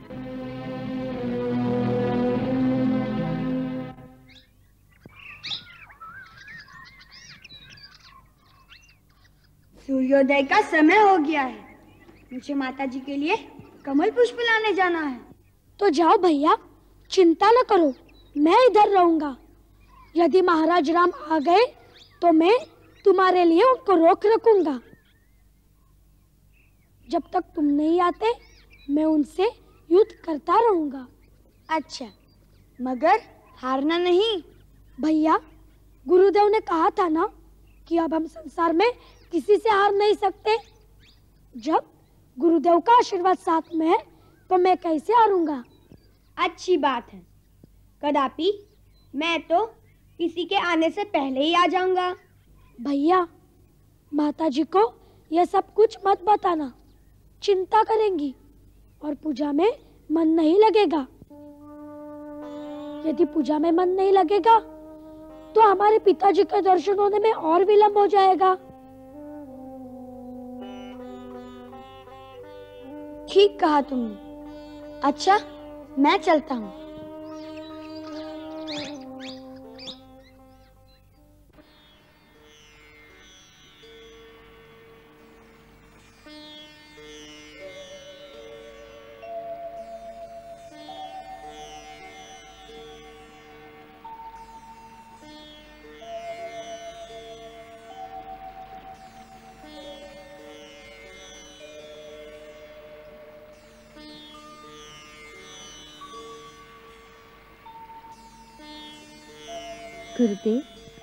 सूर्योदय का समय हो गया है। मुझे माताजी के लिए कमल पुष्प लाने जाना है। तो जाओ भैया, चिंता न करो, मैं इधर रहूंगा। यदि महाराज राम आ गए तो मैं तुम्हारे लिए उनको रोक रखूंगा। जब तक तुम नहीं आते मैं उनसे युद्ध करता रहूंगा। अच्छा, मगर हारना नहीं। भैया, गुरुदेव ने कहा था ना कि अब हम संसार में किसी से हार नहीं सकते। जब गुरुदेव का आशीर्वाद साथ में है तो मैं कैसे हारूंगा। अच्छी बात है, कदापि मैं तो किसी के आने से पहले ही आ जाऊंगा। भैया, माताजी को यह सब कुछ मत बताना, चिंता करेंगी और पूजा में मन नहीं लगेगा। यदि पूजा में मन नहीं लगेगा तो हमारे पिताजी के दर्शन होने में और विलंब हो जाएगा। ठीक कहा तुमने। अच्छा, मैं चलता हूँ। गुरुदेव,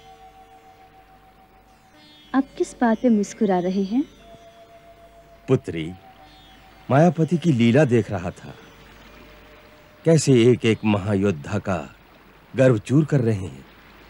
आप किस बात पे मुस्कुरा रहे हैं? पुत्री, मायापति की लीला देख रहा था। कैसे एक एक महायोद्धा का गर्व चूर कर रहे हैं।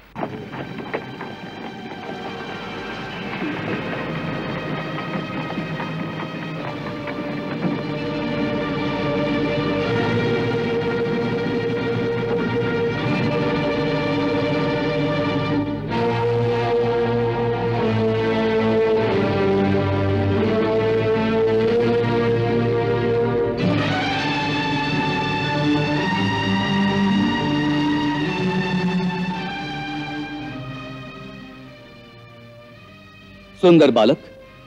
सुंदर बालक,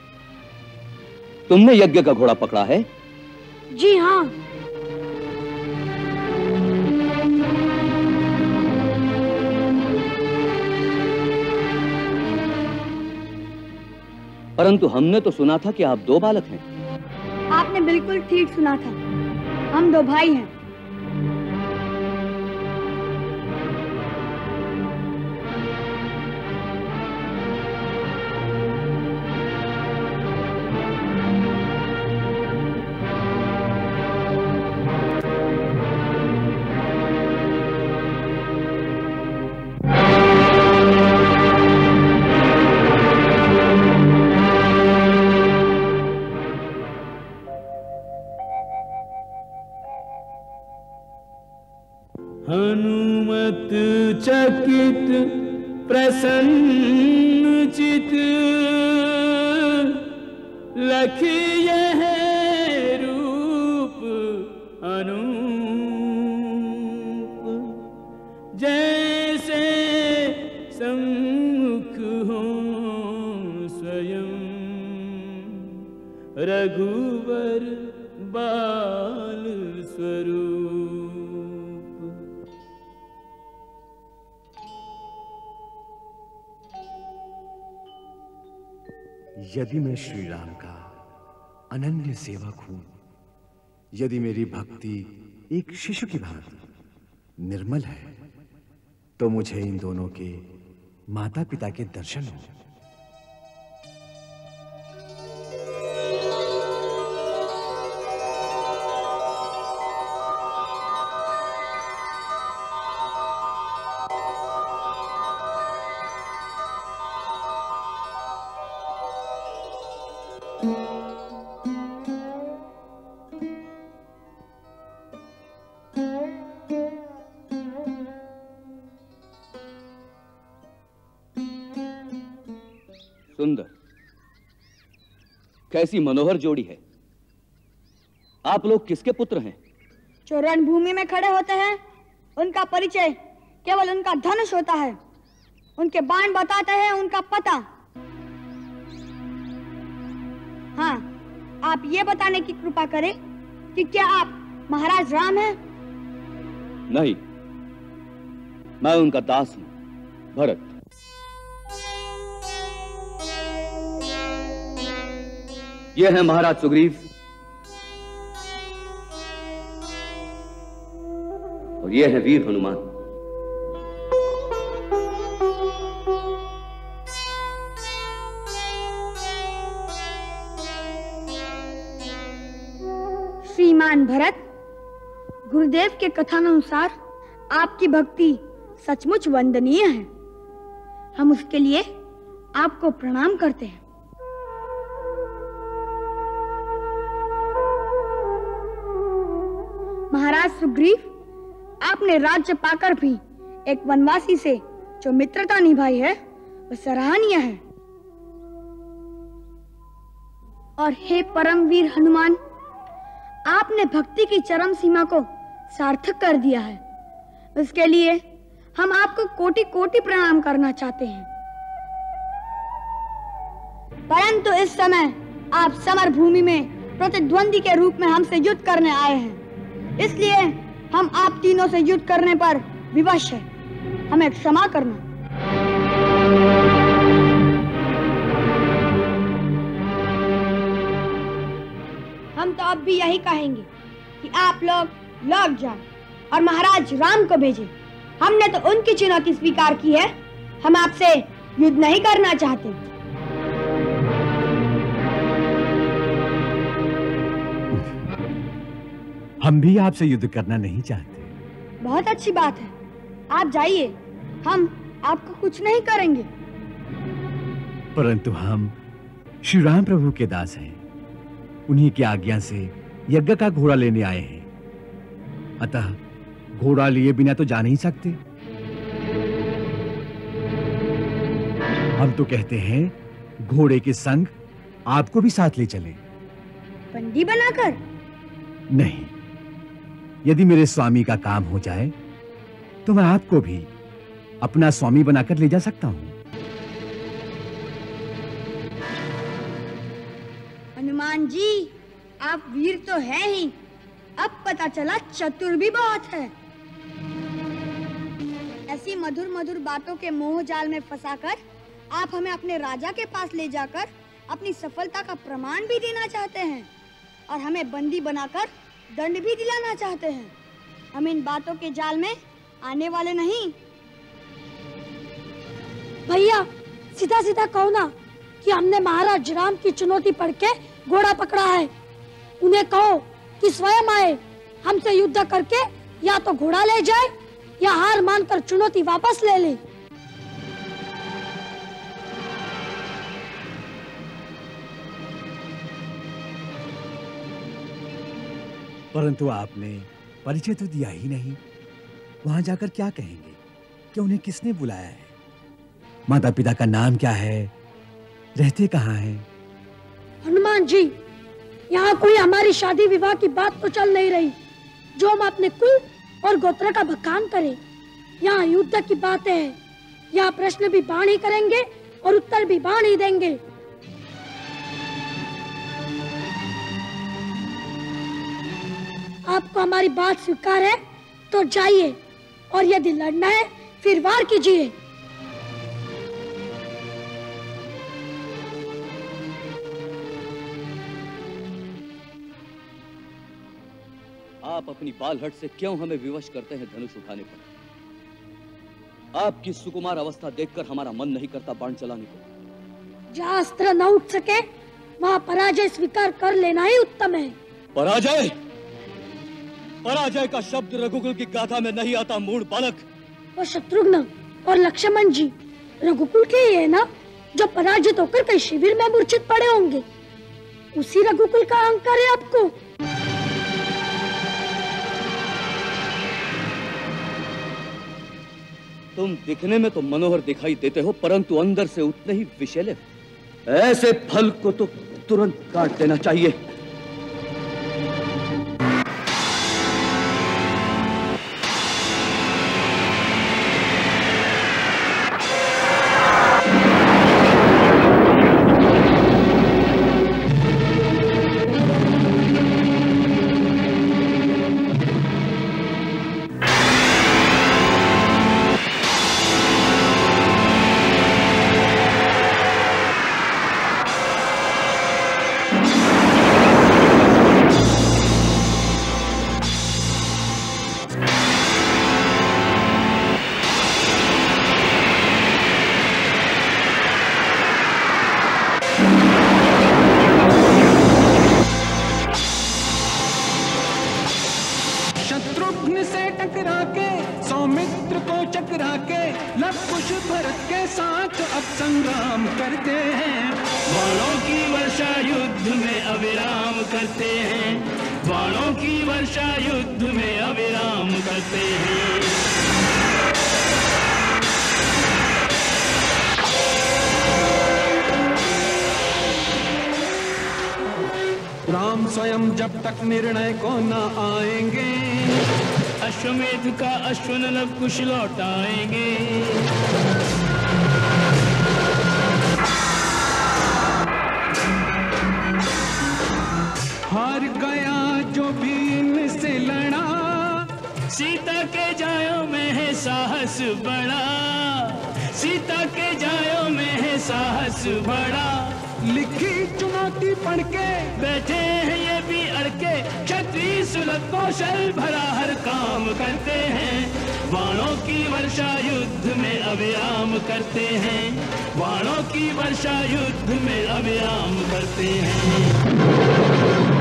तुमने यज्ञ का घोड़ा पकड़ा है? जी हाँ। परंतु हमने तो सुना था कि आप दो बालक हैं। आपने बिल्कुल ठीक सुना था, हम दो भाई हैं। चकित प्रसन्न चित लखिए रूप अनूप जैसे सम्मुख हो स्वयं रघुवर बाल स्वरूप। यदि मैं श्री राम का अनन्य सेवक हूं, यदि मेरी भक्ति एक शिशु की भांति निर्मल है, तो मुझे इन दोनों के माता पिता के दर्शन हो। सुंदर, कैसी मनोहर जोड़ी है। आप लोग किसके पुत्र हैं? जो रणभूमि में खड़े होते हैं उनका परिचय केवल उनका धनुष होता है, उनके बाण बताते हैं उनका पता। हाँ, आप ये बताने की कृपा करें कि क्या आप महाराज राम हैं? नहीं, मैं उनका दास हूं, भरत। ये है महाराज सुग्रीव और ये है वीर हनुमान। श्रीमान भरत, गुरुदेव के कथनानुसार आपकी भक्ति सचमुच वंदनीय है। हम उसके लिए आपको प्रणाम करते हैं। महाराज सुग्रीव, आपने राज्य पाकर भी एक वनवासी से जो मित्रता निभाई है वह सराहनीय है। और हे परमवीर हनुमान, आपने भक्ति की चरम सीमा को सार्थक कर दिया है। उसके लिए हम आपको कोटि कोटि प्रणाम करना चाहते हैं। परंतु इस समय आप समर भूमि में प्रतिद्वंदी के रूप में हमसे युद्ध करने आए हैं, इसलिए हम आप तीनों से युद्ध करने पर विवश हैं। हमें क्षमा करना। हम तो अब भी यही कहेंगे कि आप लोग लौट जाएं और महाराज राम को भेजें। हमने तो उनकी चुनौती स्वीकार की है, हम आपसे युद्ध नहीं करना चाहते। हम भी आपसे युद्ध करना नहीं चाहते। बहुत अच्छी बात है, आप जाइए, हम आपको कुछ नहीं करेंगे। परंतु हम श्री राम प्रभु के दास हैं, उन्हीं की आज्ञा से यज्ञ का घोड़ा लेने आए हैं। अतः घोड़ा लिए बिना तो जा नहीं सकते। हम तो कहते हैं घोड़े के संग आपको भी साथ ले चलें। बंदी बनाकर? नहीं, यदि मेरे स्वामी का काम हो जाए तो मैं आपको भी अपना स्वामी बनाकर ले जा सकता हूं। हनुमान जी, आप वीर तो हैं ही, अब पता चला चतुर भी बहुत है। ऐसी मधुर मधुर बातों के मोह जाल में फंसाकर आप हमें अपने राजा के पास ले जाकर अपनी सफलता का प्रमाण भी देना चाहते हैं और हमें बंदी बनाकर दंड भी दिलाना चाहते हैं। हम इन बातों के जाल में आने वाले नहीं। भैया, सीधा सीधा कहो ना कि हमने महाराज राम की चुनौती पढ़ के घोड़ा पकड़ा है। उन्हें कहो कि स्वयं आए, हमसे युद्ध करके या तो घोड़ा ले जाए या हार मानकर चुनौती वापस ले ले। परंतु आपने परिचय तो दिया ही नहीं, वहां जाकर क्या कहेंगे? कि उन्हें किसने बुलाया है, माता पिता का नाम क्या है, रहते कहाँ हैं? हनुमान जी, यहाँ कोई हमारी शादी विवाह की बात तो चल नहीं रही जो हम अपने कुल और गोत्र का बखान करें। यहाँ युद्ध की बातें हैं। यहाँ प्रश्न भी बाण ही करेंगे और उत्तर भी बाण ही देंगे। आपको हमारी बात स्वीकार है तो जाइए, और यदि लड़ना है फिर वार कीजिए। आप अपनी बालहट से क्यों हमें विवश करते हैं धनुष उठाने पर? आपकी सुकुमार अवस्था देखकर हमारा मन नहीं करता बाण चलाने को। जहाँ अस्त्र न उठ सके वहाँ पराजय स्वीकार कर लेना ही उत्तम है। पराजय? पराजय का शब्द रघुकुल की गाथा में नहीं आता मूढ़ बालक। और शत्रुघ्न और लक्ष्मण जी रघुकुल के ही है ना, जो पराजित होकर कई शिविर में मूर्छित पड़े होंगे। उसी रघुकुल का अहंकार है आपको। तुम दिखने में तो मनोहर दिखाई देते हो, परंतु अंदर से उतने ही विषैले हो। ऐसे फल को तो तुरंत काट देना चाहिए। शत्रुघ्न से टकरा के सौमित्र को चकरा के लव कुश भरत के साथ अब संग्राम करते हैं। बाणों की वर्षा युद्ध में अविराम करते हैं। बाणों की वर्षा युद्ध में अविराम करते हैं। राम स्वयं जब तक निर्णय को न आएंगे, अश्वमेध का अश्वन लव कुश लौटाएंगे। हार गया जो भी इनसे लड़ा, सीता के जायों में है साहस बड़ा। सीता के जायों में है साहस बड़ा। लिखी चुनौती पढ़ के बैठे हैं ये भी अड़के। क्षत्रिय सुलभ कौशल भरा हर काम करते हैं। बाणों की वर्षा युद्ध में अविराम करते हैं। बाणों की वर्षा युद्ध में अविराम करते हैं।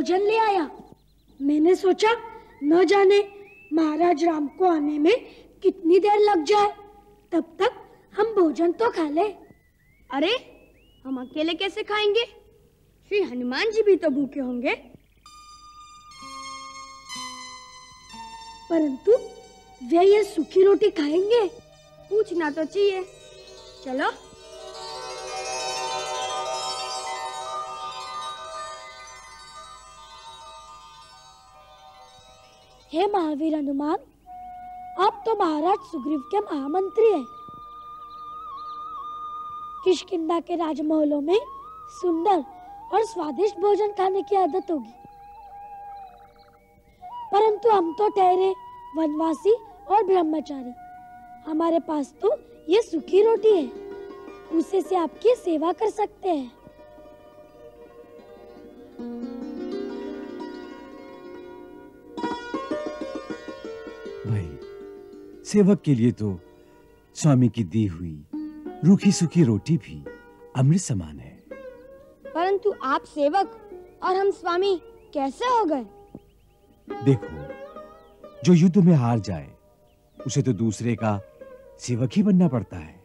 भोजन ले आया। मैंने सोचा न जाने महाराज राम को आने में कितनी देर लग जाए, तब तक हम भोजन तो खा ले। अरे हम अकेले कैसे खाएंगे? श्री हनुमान जी भी तो भूखे होंगे। परंतु वे ये सूखी रोटी खाएंगे? पूछना तो चाहिए। चलो। हे महावीर हनुमान, आप तो महाराज सुग्रीव के महामंत्री हैं। किष्किंधा के राजमहलों में सुंदर और स्वादिष्ट भोजन खाने की आदत होगी, परंतु हम तो ठहरे वनवासी और ब्रह्मचारी। हमारे पास तो ये सूखी रोटी है, उसे से आपकी सेवा कर सकते हैं। भाई, सेवक के लिए तो स्वामी की दी हुई रूखी सूखी रोटी भी अमृत समान है। परंतु आप सेवक और हम स्वामी कैसे हो गए? देखो, जो युद्ध में हार जाए उसे तो दूसरे का सेवक ही बनना पड़ता है।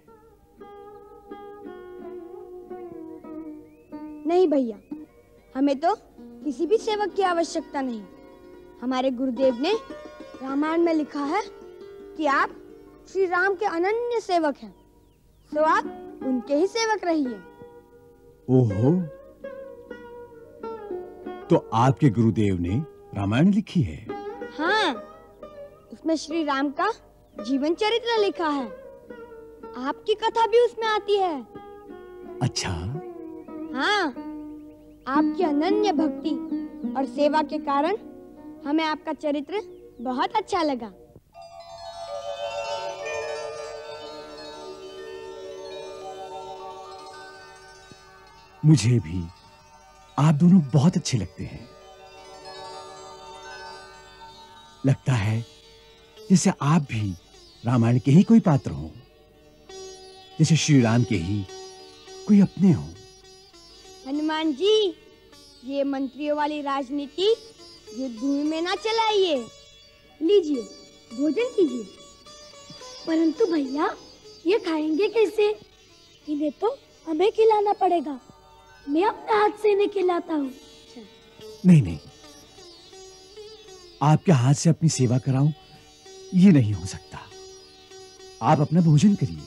नहीं भैया, हमें तो किसी भी सेवक की आवश्यकता नहीं। हमारे गुरुदेव ने रामायण में लिखा है कि आप श्री राम के अनन्य सेवक हैं, तो आप उनके ही सेवक रहिए। ओहो, तो आपके गुरुदेव ने रामायण लिखी है? हाँ, उसमें श्री राम का जीवन चरित्र लिखा है। आपकी कथा भी उसमें आती है। अच्छा। हाँ, आपकी अनन्य भक्ति और सेवा के कारण हमें आपका चरित्र बहुत अच्छा लगा। मुझे भी आप दोनों बहुत अच्छे लगते हैं। लगता है जैसे आप भी रामायण के ही कोई पात्र हो, जैसे श्री राम के ही कोई अपने हो। हनुमान जी, ये मंत्रियों वाली राजनीति युद्ध भूमि में ना चलाइए। लीजिए, भोजन कीजिए। परंतु भैया, ये खाएंगे कैसे? इन्हें तो हमें खिलाना पड़ेगा। मैं अपने हाथ से इन्हें खिलाता हूँ। नहीं नहीं, आपके हाथ से अपनी सेवा कराऊं, ये नहीं हो सकता। आप अपना भोजन करिए।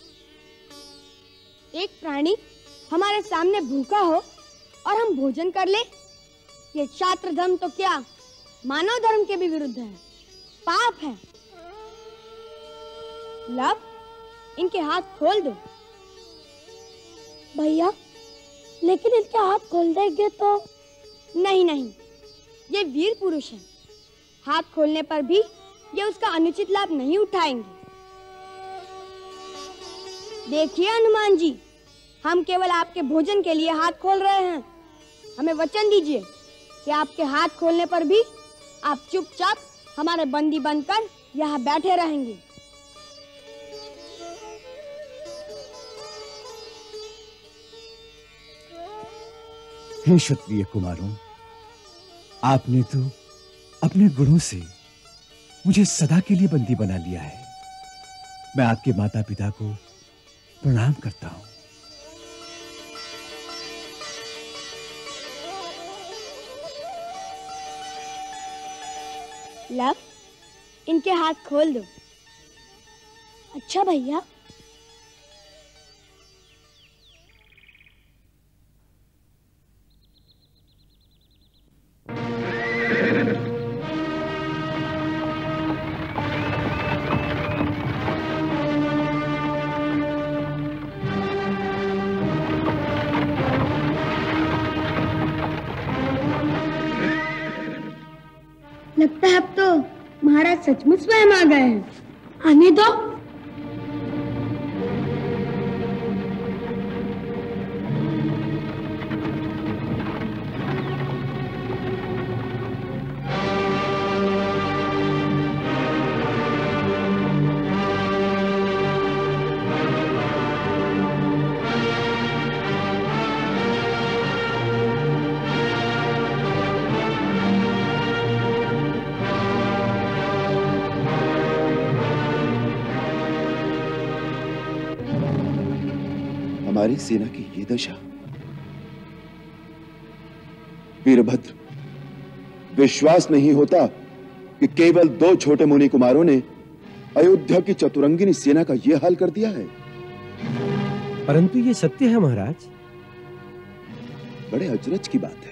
एक प्राणी हमारे सामने भूखा हो और हम भोजन कर ले, ये क्षात्र धर्म तो क्या, मानव धर्म के भी विरुद्ध है, पाप है। लव, इनके हाथ खोल दो। भैया, लेकिन इनके हाथ खोल देंगे तो? नहीं नहीं, ये वीर पुरुष हैं। हाथ खोलने पर भी ये उसका अनुचित लाभ नहीं उठाएंगे। देखिए हनुमान जी, हम केवल आपके भोजन के लिए हाथ खोल रहे हैं। हमें वचन दीजिए कि आपके हाथ खोलने पर भी आप चुपचाप हमारे बंदी बनकर यहाँ बैठे रहेंगे। हे क्षत्रिय कुमारों, आपने तो अपने गुणों से मुझे सदा के लिए बंदी बना लिया है। मैं आपके माता पिता को प्रणाम करता हूं। लव, इनके हाथ खोल दो। अच्छा भैया। लगता है अब तो महाराज सचमुच स्वयं आ गए हैं। आने दो। हमारी सेना की ये दशा। वीरभद्र, विश्वास नहीं होता कि केवल दो छोटे मुनि कुमारों ने अयोध्या की चतुरंगिनी सेना का यह हाल कर दिया है। परंतु ये सत्य है महाराज। बड़े अचरज की बात है।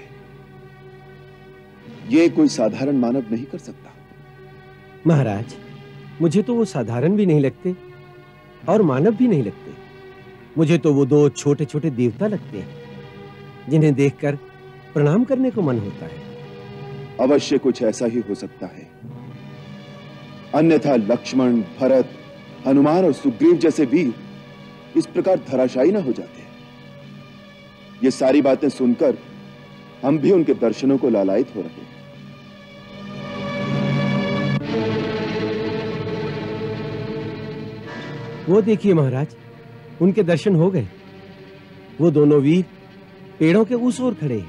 ये कोई साधारण मानव नहीं कर सकता। महाराज, मुझे तो वो साधारण भी नहीं लगते और मानव भी नहीं लगते। मुझे तो वो दो छोटे छोटे देवता लगते हैं जिन्हें देखकर प्रणाम करने को मन होता है। अवश्य कुछ ऐसा ही हो सकता है, अन्यथा लक्ष्मण, भरत, हनुमान और सुग्रीव जैसे वीर इस प्रकार धराशायी न हो जाते। ये सारी बातें सुनकर हम भी उनके दर्शनों को लालायित हो रहे हैं। वो देखिए महाराज, उनके दर्शन हो गए। वो दोनों वीर पेड़ों के उस ओर खड़े हैं।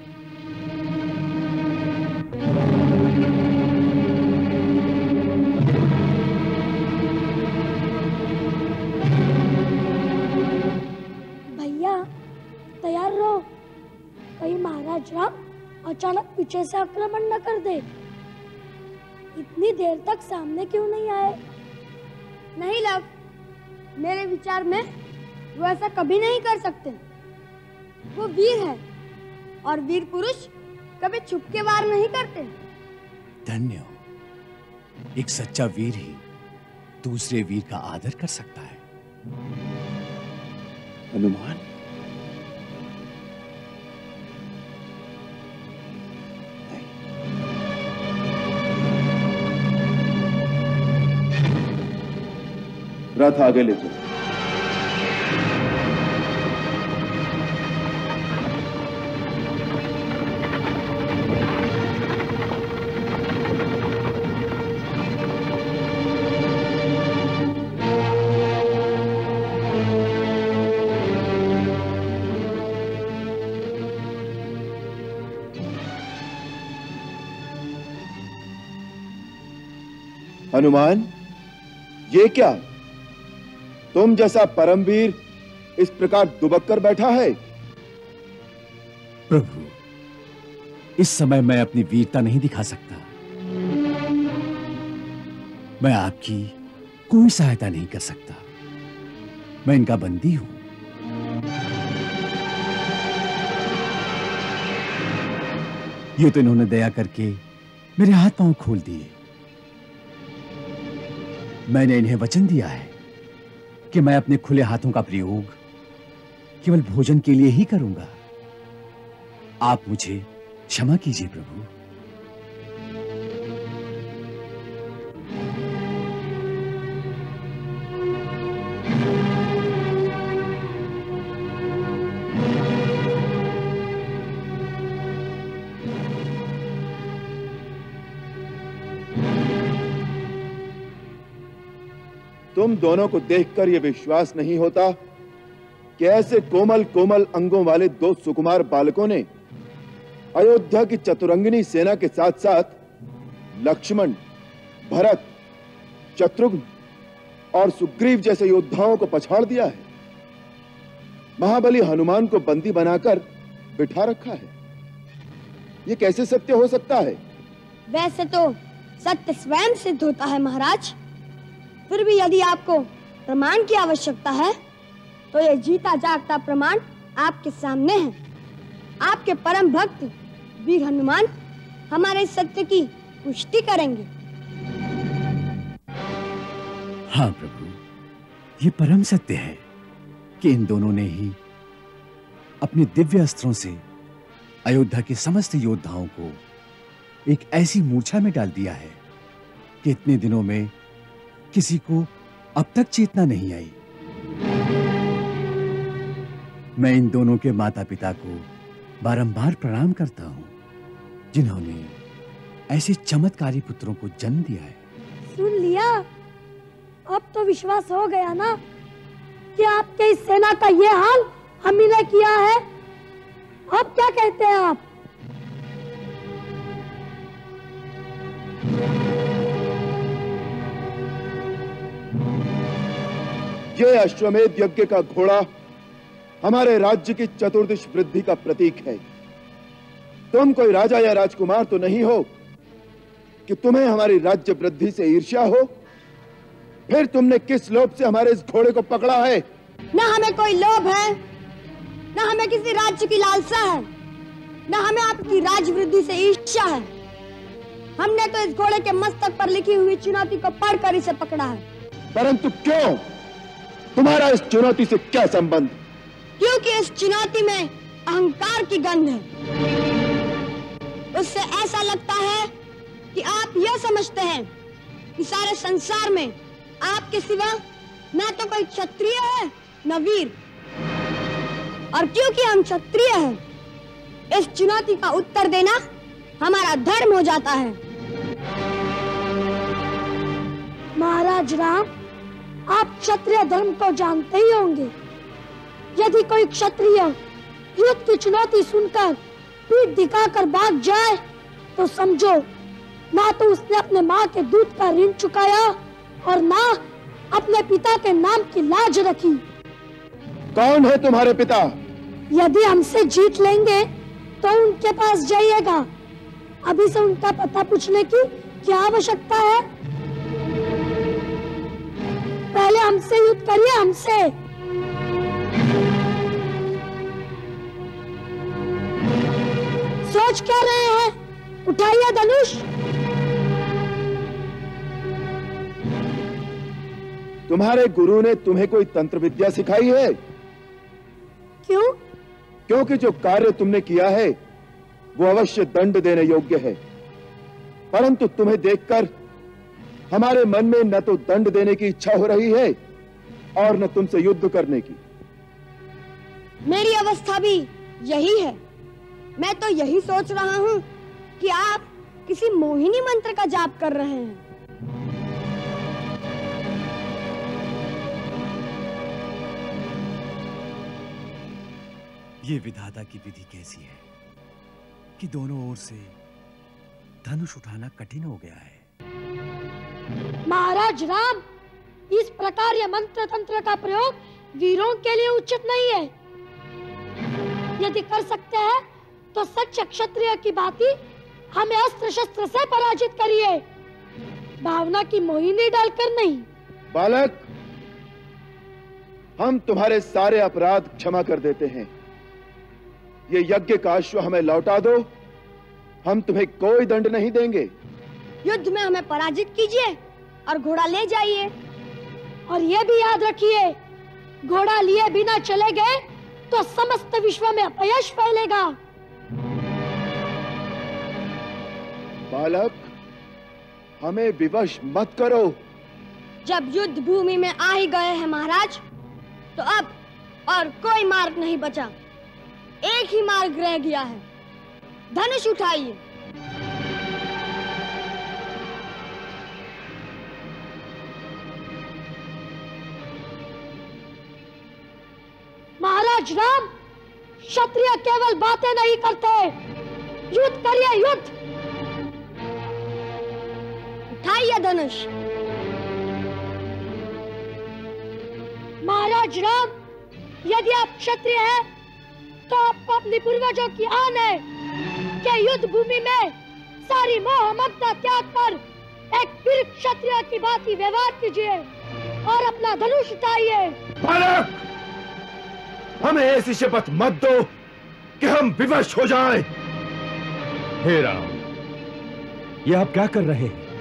भैया तैयार रहो, कहीं महाराज राम अचानक पीछे से आक्रमण न कर दे। इतनी देर तक सामने क्यों नहीं आए? नहीं लव, मेरे विचार में वो ऐसा कभी नहीं कर सकते। वो वीर है और वीर पुरुष कभी छुप के वार नहीं करते। धन्य हो, एक सच्चा वीर ही दूसरे वीर का आदर कर सकता है। हनुमान, रथ आगे ले चलो। हनुमान, ये क्या? तुम जैसा परमवीर इस प्रकार दुबक कर बैठा है? प्रभु, इस समय मैं अपनी वीरता नहीं दिखा सकता। मैं आपकी कोई सहायता नहीं कर सकता। मैं इनका बंदी हूं। ये तो इन्होंने दया करके मेरे हाथ पांव खोल दिए। मैंने इन्हें वचन दिया है कि मैं अपने खुले हाथों का प्रयोग केवल भोजन के लिए ही करूंगा। आप मुझे क्षमा कीजिए प्रभु। तुम दोनों को देखकर यह विश्वास नहीं होता कि ऐसे कोमल कोमल अंगों वाले दो सुकुमार बालकों ने अयोध्या की चतुरंगिनी सेना के साथ साथ लक्ष्मण, भरत, शत्रुघ्न और सुग्रीव जैसे योद्धाओं को पछाड़ दिया है। महाबली हनुमान को बंदी बनाकर बिठा रखा है। यह कैसे सत्य हो सकता है? वैसे तो सत्य स्वयं सिद्ध होता है महाराज। फिर भी यदि आपको प्रमाण की आवश्यकता है तो ये जीता जागता प्रमाण आपके सामने है। आपके परम भक्त वीर हनुमान हमारे सत्य की पुष्टि करेंगे। हाँ प्रभु, ये परम सत्य है कि इन दोनों ने ही अपने दिव्य अस्त्रों से अयोध्या के समस्त योद्धाओं को एक ऐसी मूर्छा में डाल दिया है कि इतने दिनों में किसी को अब तक चेतना नहीं आई। मैं इन दोनों के माता पिता को बारंबार प्रणाम करता हूं जिन्होंने ऐसे चमत्कारी पुत्रों को जन्म दिया है। सुन लिया? अब तो विश्वास हो गया ना कि आपके इस सेना का ये हाल हम ही ने किया है। अब क्या कहते हैं आप? ये अश्वमेध यज्ञ का घोड़ा हमारे राज्य की चतुर्दिश वृद्धि का प्रतीक है। तुम कोई राजा या राजकुमार तो नहीं हो कि तुम्हें हमारी राज्य वृद्धि से ईर्ष्या हो। फिर तुमने किस लोभ से हमारे इस घोड़े को पकड़ा है? न हमें कोई लोभ है, न हमें किसी राज्य की लालसा है, न हमें आपकी राज वृद्धि से ईर्ष्या है। हमने तो इस घोड़े के मस्तक पर लिखी हुई चुनौती को पढ़कर इसे पकड़ा है। परंतु क्यों? तुम्हारा इस चुनौती से क्या संबंध? क्योंकि इस चुनौती में अहंकार की गंध है। उससे ऐसा लगता है कि आप यह समझते हैं कि सारे संसार में आपके सिवा न तो कोई क्षत्रिय है न वीर, और क्योंकि हम क्षत्रिय हैं, इस चुनौती का उत्तर देना हमारा धर्म हो जाता है। महाराज राम, आप क्षत्रिय धर्म को जानते ही होंगे। यदि कोई क्षत्रिय युद्ध की चुनौती सुनकर पीठ दिखाकर भाग जाए तो समझो ना तो उसने अपने माँ के दूध का ऋण चुकाया और ना अपने पिता के नाम की लाज रखी। कौन है तुम्हारे पिता? यदि हमसे जीत लेंगे तो उनके पास जाइएगा। अभी से उनका पता पूछने की क्या आवश्यकता है? पहले हमसे युद्ध करिए, हमसे। सोच क्या रहे हैं? उठाइए धनुष। तुम्हारे गुरु ने तुम्हें कोई तंत्र विद्या सिखाई है? क्यों? क्योंकि जो कार्य तुमने किया है वो अवश्य दंड देने योग्य है, परंतु तुम्हें देखकर हमारे मन में न तो दंड देने की इच्छा हो रही है और न तुमसे युद्ध करने की। मेरी अवस्था भी यही है। मैं तो यही सोच रहा हूँ कि आप किसी मोहिनी मंत्र का जाप कर रहे हैं। ये विधाता की विधि कैसी है कि दोनों ओर से धनुष उठाना कठिन हो गया है। महाराज राम, इस प्रकार यह मंत्र तंत्र का प्रयोग वीरों के लिए उचित नहीं है। यदि कर सकते हैं तो सच्चे क्षत्रिय की भांति हमें अस्त्र शस्त्र से पराजित करिए, भावना की मोहिनी डालकर नहीं। बालक, हम तुम्हारे सारे अपराध क्षमा कर देते हैं। ये यज्ञ का अश्व हमें लौटा दो, हम तुम्हें कोई दंड नहीं देंगे। युद्ध में हमें पराजित कीजिए और घोड़ा ले जाइए। और ये भी याद रखिए, घोड़ा लिए बिना चले गए तो समस्त विश्व में अपयश फैलेगा। बालक, हमें विवश मत करो। जब युद्ध भूमि में आ ही गए हैं महाराज, तो अब और कोई मार्ग नहीं बचा। एक ही मार्ग रह गया है। धनुष उठाइए। महाराज राम, क्षत्रिय केवल बातें नहीं करते, युद्ध करिए, युद्ध। उठाइए धनुष। महाराज राम, यदि आप क्षत्रिय हैं तो आपको अपने पूर्वजों की आन है कि युद्ध भूमि में सारी मोह ममता त्याग कर एक वीर क्षत्रिय की भांति व्यवहार कीजिए और अपना धनुष उठाइए। बालक, हमें ऐसी शपथ मत दो कि हम विवश हो जाएं। हे राम, ये आप क्या कर रहे हैं?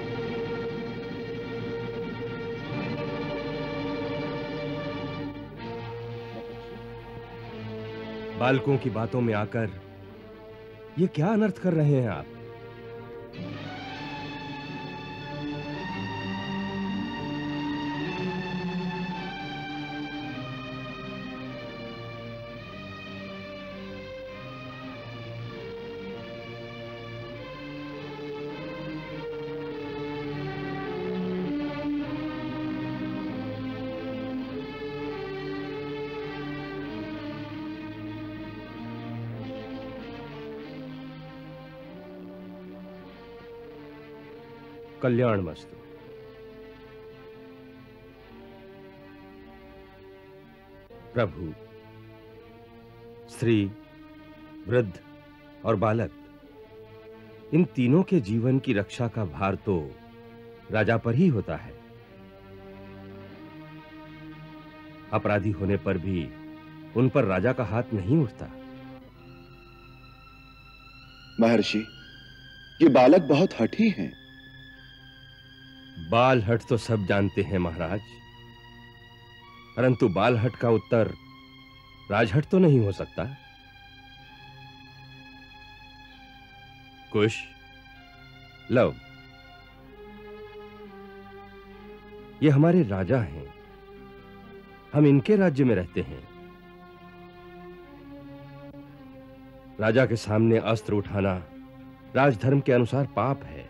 बालकों की बातों में आकर ये क्या अनर्थ कर रहे हैं आप? कल्याण मस्तु। प्रभु, स्त्री, वृद्ध और बालक, इन तीनों के जीवन की रक्षा का भार तो राजा पर ही होता है। अपराधी होने पर भी उन पर राजा का हाथ नहीं उठता। महर्षि, ये बालक बहुत हठी हैं। बाल हट तो सब जानते हैं महाराज, परंतु बाल हट का उत्तर राजहट तो नहीं हो सकता। कुश, लव, ये हमारे राजा हैं, हम इनके राज्य में रहते हैं। राजा के सामने अस्त्र उठाना राजधर्म के अनुसार पाप है।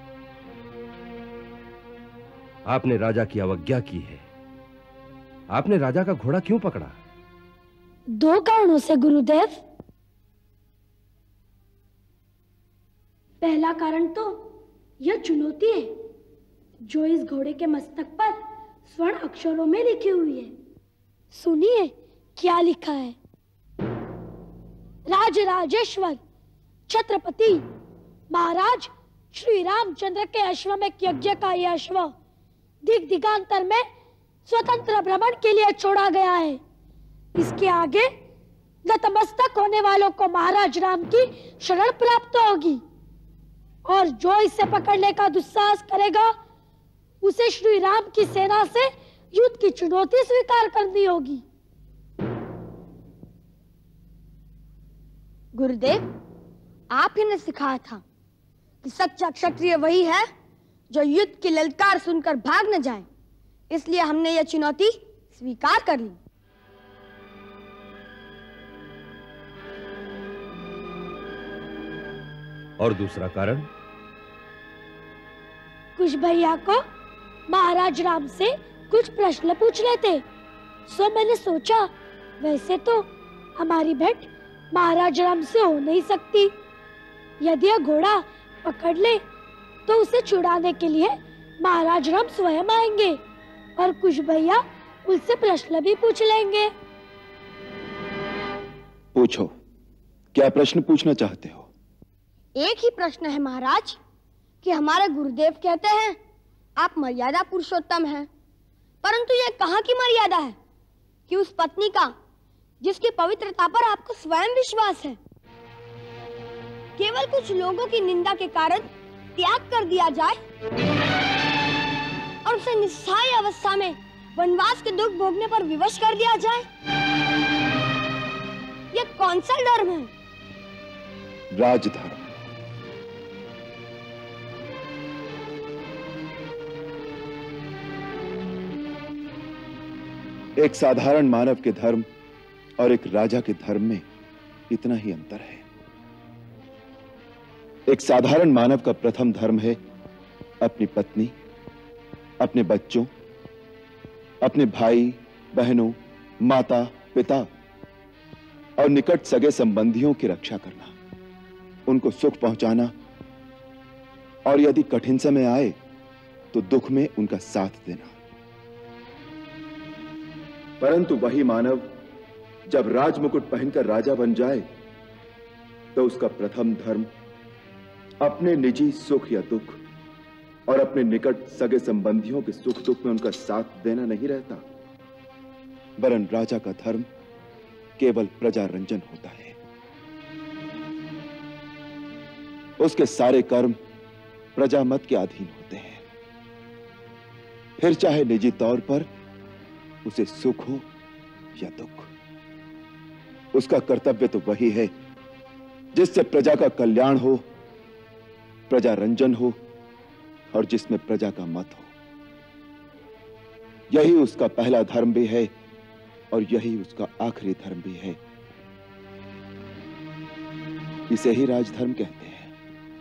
आपने राजा की अवज्ञा की है। आपने राजा का घोड़ा क्यों पकड़ा? दो कारणों से गुरुदेव। पहला कारण तो यह चुनौती है जो इस घोड़े के मस्तक पर स्वर्ण अक्षरों में लिखी हुई है। सुनिए क्या लिखा है। राज राजेश्वर छत्रपति महाराज श्री रामचंद्र के अश्वमेध यज्ञ का यह अश्व दिग दिगांतर में स्वतंत्र भ्रमण के लिए छोड़ा गया है। इसके आगे नतमस्तक होने वालों को महाराज राम की शरण प्राप्त होगी और जो इसे पकड़ने का दुस्साहस करेगा उसे श्री राम की सेना से युद्ध की चुनौती स्वीकार करनी होगी। गुरुदेव, आप ही ने सिखाया था कि सच्चा क्षत्रिय वही है जो युद्ध की ललकार सुनकर भाग न जाए, इसलिए हमने यह चुनौती स्वीकार कर ली। और दूसरा कारण? कुछ भैया को महाराज राम से कुछ प्रश्न पूछ लेते, सो मैंने सोचा वैसे तो हमारी भेंट महाराज राम से हो नहीं सकती। यदि यह घोड़ा पकड़ ले तो उसे छुड़ाने के लिए महाराज राम स्वयं आएंगे और कुछ भैया उनसे प्रश्न भी पूछ लेंगे। पूछो, क्या प्रश्न पूछना चाहते हो? एक ही प्रश्न है महाराज कि हमारे गुरुदेव कहते हैं आप मर्यादा पुरुषोत्तम हैं, परंतु यह कहाँ की मर्यादा है कि उस पत्नी का जिसकी पवित्रता पर आपको स्वयं विश्वास है केवल कुछ लोगों की निंदा के कारण त्याग कर दिया जाए और उसे निस्सहाय अवस्था में वनवास के दुख भोगने पर विवश कर दिया जाए? यह कौन सा धर्म है? राजधर्म। एक साधारण मानव के धर्म और एक राजा के धर्म में इतना ही अंतर है। एक साधारण मानव का प्रथम धर्म है अपनी पत्नी, अपने बच्चों, अपने भाई बहनों, माता पिता और निकट सगे संबंधियों की रक्षा करना, उनको सुख पहुंचाना और यदि कठिन समय आए तो दुख में उनका साथ देना। परंतु वही मानव जब राजमुकुट पहनकर राजा बन जाए तो उसका प्रथम धर्म अपने निजी सुख या दुख और अपने निकट सगे संबंधियों के सुख दुख में उनका साथ देना नहीं रहता, वरन राजा का धर्म केवल प्रजा रंजन होता है। उसके सारे कर्म प्रजा मत के अधीन होते हैं, फिर चाहे निजी तौर पर उसे सुख हो या दुख। उसका कर्तव्य तो वही है जिससे प्रजा का कल्याण हो, प्रजा रंजन हो और जिसमें प्रजा का मत हो। यही उसका पहला धर्म भी है और यही उसका आखिरी धर्म भी है। इसे ही राजधर्म कहते हैं।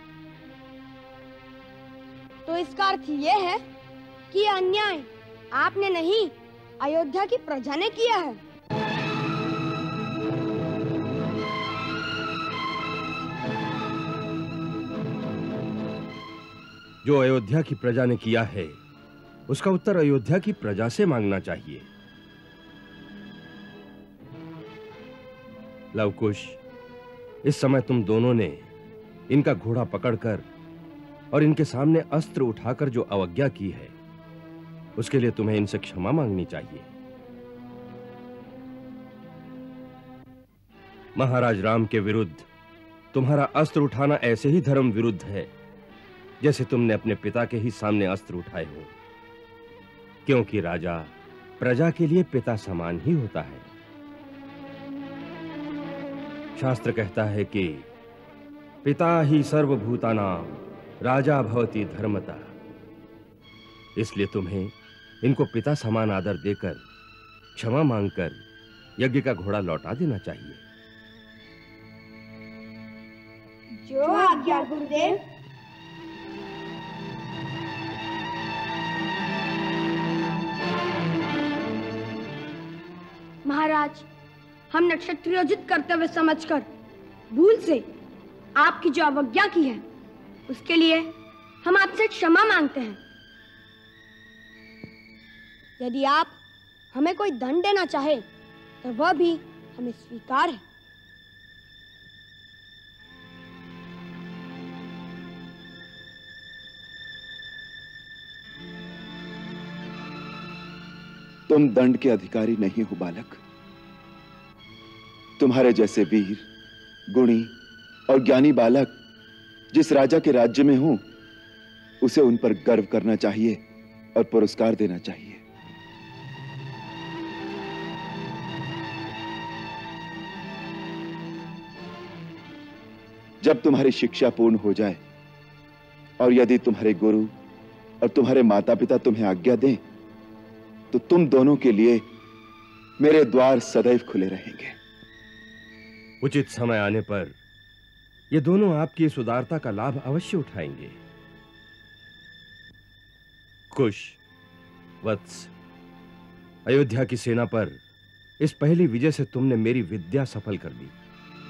तो इसका अर्थ यह है कि यह अन्याय आपने नहीं, अयोध्या की प्रजा ने किया है। जो अयोध्या की प्रजा ने किया है उसका उत्तर अयोध्या की प्रजा से मांगना चाहिए। लवकुश, इस समय तुम दोनों ने इनका घोड़ा पकड़कर और इनके सामने अस्त्र उठाकर जो अवज्ञा की है, उसके लिए तुम्हें इनसे क्षमा मांगनी चाहिए। महाराज राम के विरुद्ध तुम्हारा अस्त्र उठाना ऐसे ही धर्म विरुद्ध है जैसे तुमने अपने पिता के ही सामने अस्त्र उठाए हो, क्योंकि राजा प्रजा के लिए पिता समान ही होता है। शास्त्र कहता है कि पिता ही सर्वभूतानां राजा भवति धर्मतः, इसलिए तुम्हें इनको पिता समान आदर देकर क्षमा मांगकर यज्ञ का घोड़ा लौटा देना चाहिए। जो आज्ञा गुरुदेव। महाराज, हमने क्षत्रियोचित कर्तव्य समझकर भूल से आपकी जो अवज्ञा की है, उसके लिए हम आपसे क्षमा मांगते हैं। यदि आप हमें कोई दंड देना चाहे तो वह भी हमें स्वीकार है। तुम दंड के अधिकारी नहीं हो बालक। तुम्हारे जैसे वीर, गुणी और ज्ञानी बालक जिस राजा के राज्य में हो, उसे उन पर गर्व करना चाहिए और पुरस्कार देना चाहिए। जब तुम्हारी शिक्षा पूर्ण हो जाए और यदि तुम्हारे गुरु और तुम्हारे माता पिता तुम्हें आज्ञा दें, तो तुम दोनों के लिए मेरे द्वार सदैव खुले रहेंगे। उचित समय आने पर ये दोनों आपकी इस उदारता का लाभ अवश्य उठाएंगे। कुश, वत्स, अयोध्या की सेना पर इस पहली विजय से तुमने मेरी विद्या सफल कर दी।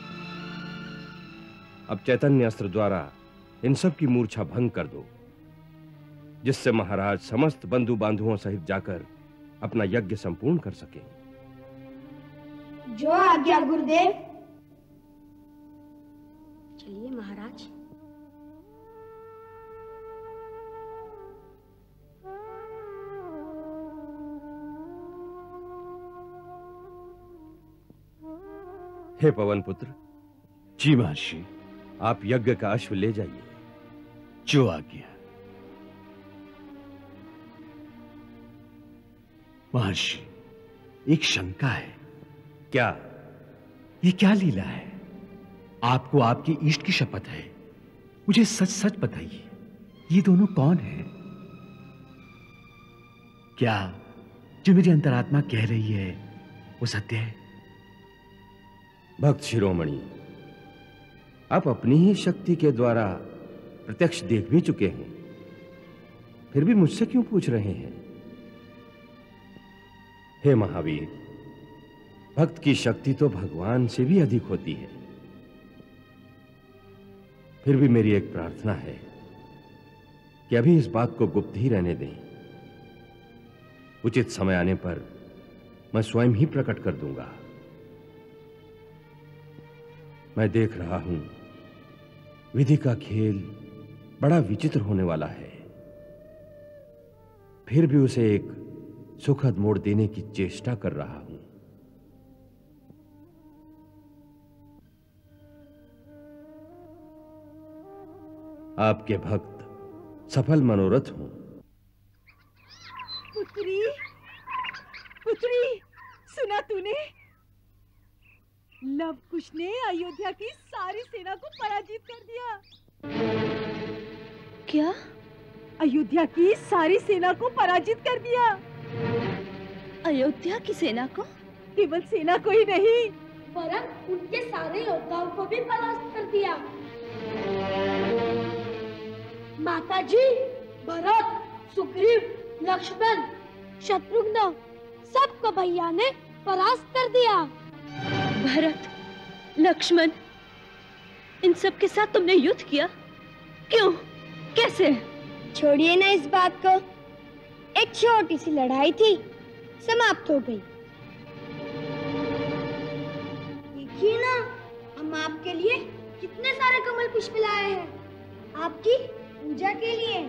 अब चैतन्य अस्त्र द्वारा इन सब की मूर्छा भंग कर दो, जिससे महाराज समस्त बंधु बांधुओं सहित जाकर अपना यज्ञ संपूर्ण कर सके। जो आज्ञा गुरुदेव। चलिए महाराज। हे पवन पुत्र। जी महर्षि। आप यज्ञ का अश्व ले जाइए। जो आज्ञा। महर्षि, एक शंका है। क्या? ये क्या लीला है? आपको आपके इष्ट की शपथ है, मुझे सच सच बताइए, ये दोनों कौन हैं? क्या जो मेरी अंतरात्मा कह रही है वो सत्य है? भक्त शिरोमणि, आप अपनी ही शक्ति के द्वारा प्रत्यक्ष देख भी चुके हैं, फिर भी मुझसे क्यों पूछ रहे हैं? हे महावीर, भक्त की शक्ति तो भगवान से भी अधिक होती है। फिर भी मेरी एक प्रार्थना है कि अभी इस बात को गुप्त ही रहने दें। उचित समय आने पर मैं स्वयं ही प्रकट कर दूंगा। मैं देख रहा हूं विधि का खेल बड़ा विचित्र होने वाला है, फिर भी उसे एक सुखद मोड़ देने की चेष्टा कर रहा हूं। आपके भक्त सफल मनोरथ हूं। पुत्री, पुत्री, सुना तूने? लव कुश ने अयोध्या की सारी सेना को पराजित कर दिया। क्या? अयोध्या की सारी सेना को पराजित कर दिया। अयोध्या की सेना को? केवल सेना को ही नहीं, वरन उनके सारे योद्धाओं को भी परास्त कर दिया। माताजी, भरत, सुग्रीव, लक्ष्मण, शत्रुघ्न, सबको भैया ने परास्त कर दिया। भरत, लक्ष्मण, इन सब के साथ तुमने युद्ध किया? क्यों? कैसे? छोड़िए ना इस बात को। एक छोटी सी लड़ाई थी, समाप्त हो गई। देखिए ना, हम आपके लिए कितने सारे कमल पुष्प लाए हैं, आपकी पूजा के लिए।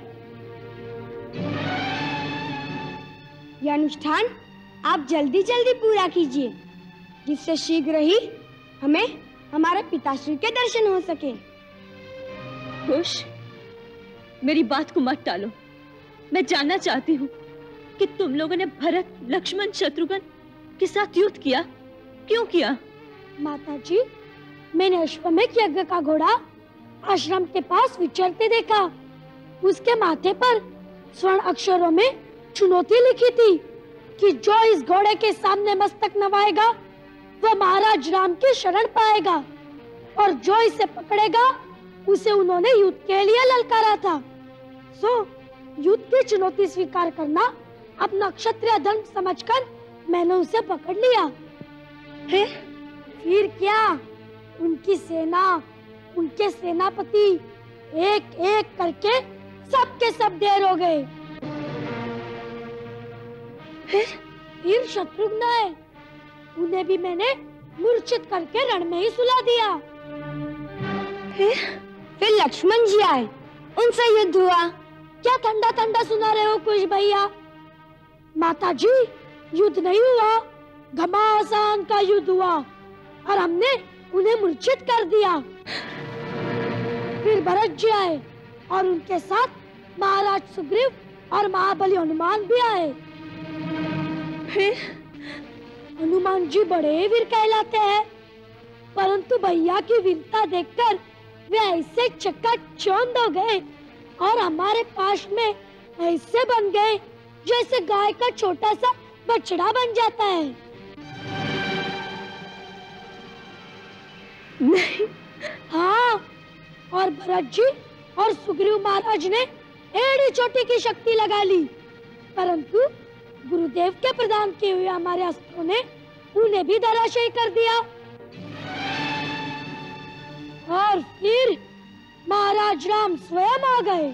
यह अनुष्ठान आप जल्दी जल्दी पूरा कीजिए, जिससे शीघ्र ही हमें हमारे पिताश्री के दर्शन हो सके। खुश, मेरी बात को मत टालो। मैं जानना चाहती हूँ कि तुम लोगों ने भरत, लक्ष्मण, शत्रुघ्न के साथ युद्ध किया, क्यों किया? माताजी, मैंने अश्वमेध यज्ञ का घोड़ा आश्रम के पास विचरते देखा। उसके माथे पर स्वर्ण अक्षरों में चुनौती लिखी थी कि जो इस घोड़े के सामने मस्तक नवाएगा वह महाराज राम की शरण पाएगा, और जो इसे पकड़ेगा उसे उन्होंने युद्ध के लिए ललकारा था। सो युद्ध की चुनौती स्वीकार करना अपना क्षत्रिय धर्म समझकर मैंने उसे पकड़ लिया। फिर फिर क्या, उनकी सेना, उनके सेनापति एक एक करके सबके सब ढेर हो गए। फिर फिर शत्रुघ्न आए, उन्हें भी मैंने मूर्छित करके रण में ही सुला दिया। फिर फिर लक्ष्मण जी आए, उनसे युद्ध हुआ। क्या ठंडा ठंडा सुना रहे हो कुछ भैया? माताजी, युद्ध नहीं हुआ, घमासान का युद्ध हुआ और हमने उन्हें मूर्छित कर दिया। फिर भरत जी आए और उनके साथ महाराज सुग्रीव और महाबली हनुमान भी आए। फिर हनुमान जी बड़े वीर कहलाते हैं, परंतु भैया की वीरता देखकर वे ऐसे चकाचौंध हो गए और हमारे पास में ऐसे बन गए जैसे गाय का छोटा सा बछड़ा बन जाता है। नहीं। हाँ, और भरत जी और सुग्रीव महाराज ने एड़ी चोटी की शक्ति लगा ली, परंतु गुरुदेव के प्रदान किए हुए हमारे अस्त्रों ने उन्हें भी धराशायी कर दिया। और फिर महाराज राम स्वयं आ गए।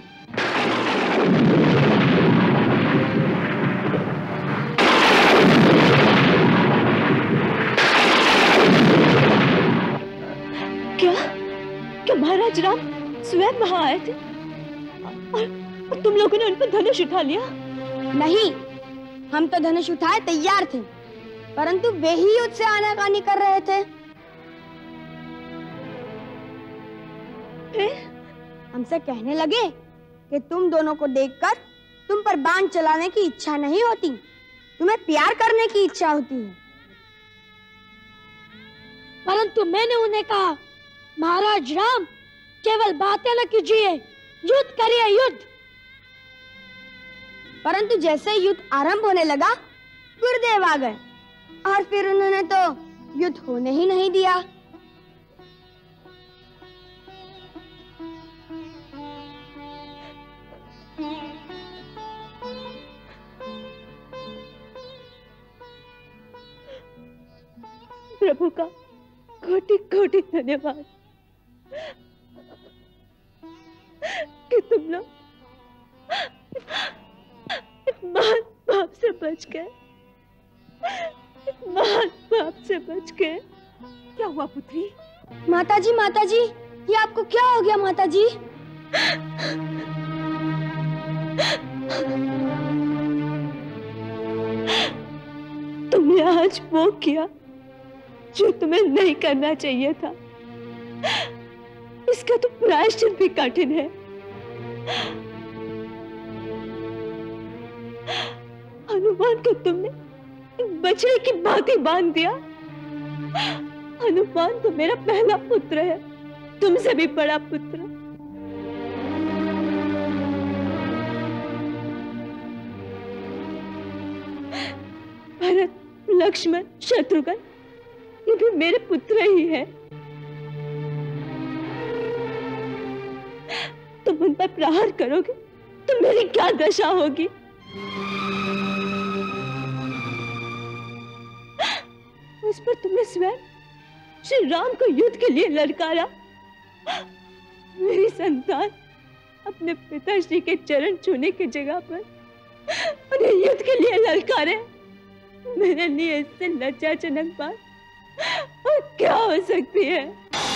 क्या क्या महाराज राम स्वयं वहां आए थे और, और तुम लोगों ने उन पर धनुष उठा लिया? नहीं, हम तो धनुष उठाए तैयार थे, परंतु वे ही युद्ध से आनाकानी कर रहे थे। फिर हमसे कहने लगे कि तुम दोनों को देखकर तुम पर बाण चलाने की इच्छा नहीं होती, तुम्हें प्यार करने की इच्छा होती है। परंतु मैंने उन्हें कहा, महाराज राम, केवल बातें न कीजिए, युद्ध करिए, युद्ध। परंतु जैसे युद्ध आरंभ होने लगा, गुरुदेव आ गए और फिर उन्होंने तो युद्ध होने ही नहीं दिया। प्रभु का कोटि कोटि धन्यवाद कि तुम लोग महान पाप से बच गए, महान पाप से बच गए। क्या हुआ पुत्री? माताजी, माताजी, ये आपको क्या हो गया माताजी? तुमने आज वो किया जो तुम्हें नहीं करना चाहिए था। इसका तो प्रायश्चित भी कठिन है। हनुमान को तुमने बछड़े की भांति बांध दिया। हनुमान तो मेरा पहला पुत्र है, तुमसे भी बड़ा पुत्र। भरत, लक्ष्मण, शत्रुघ्न, ये भी मेरे पुत्र ही है। तुम उन पर प्रहार करोगे तो मेरी क्या दशा होगी? उस पर तुमने स्वयं श्री राम को युद्ध के लिए ललकारा। मेरी संतान अपने पिताश्री के चरण छूने की जगह पर उन्हें युद्ध के लिए ललकारे। मेरे लिए इससे लज्जाजनक बात क्या हो सकती है?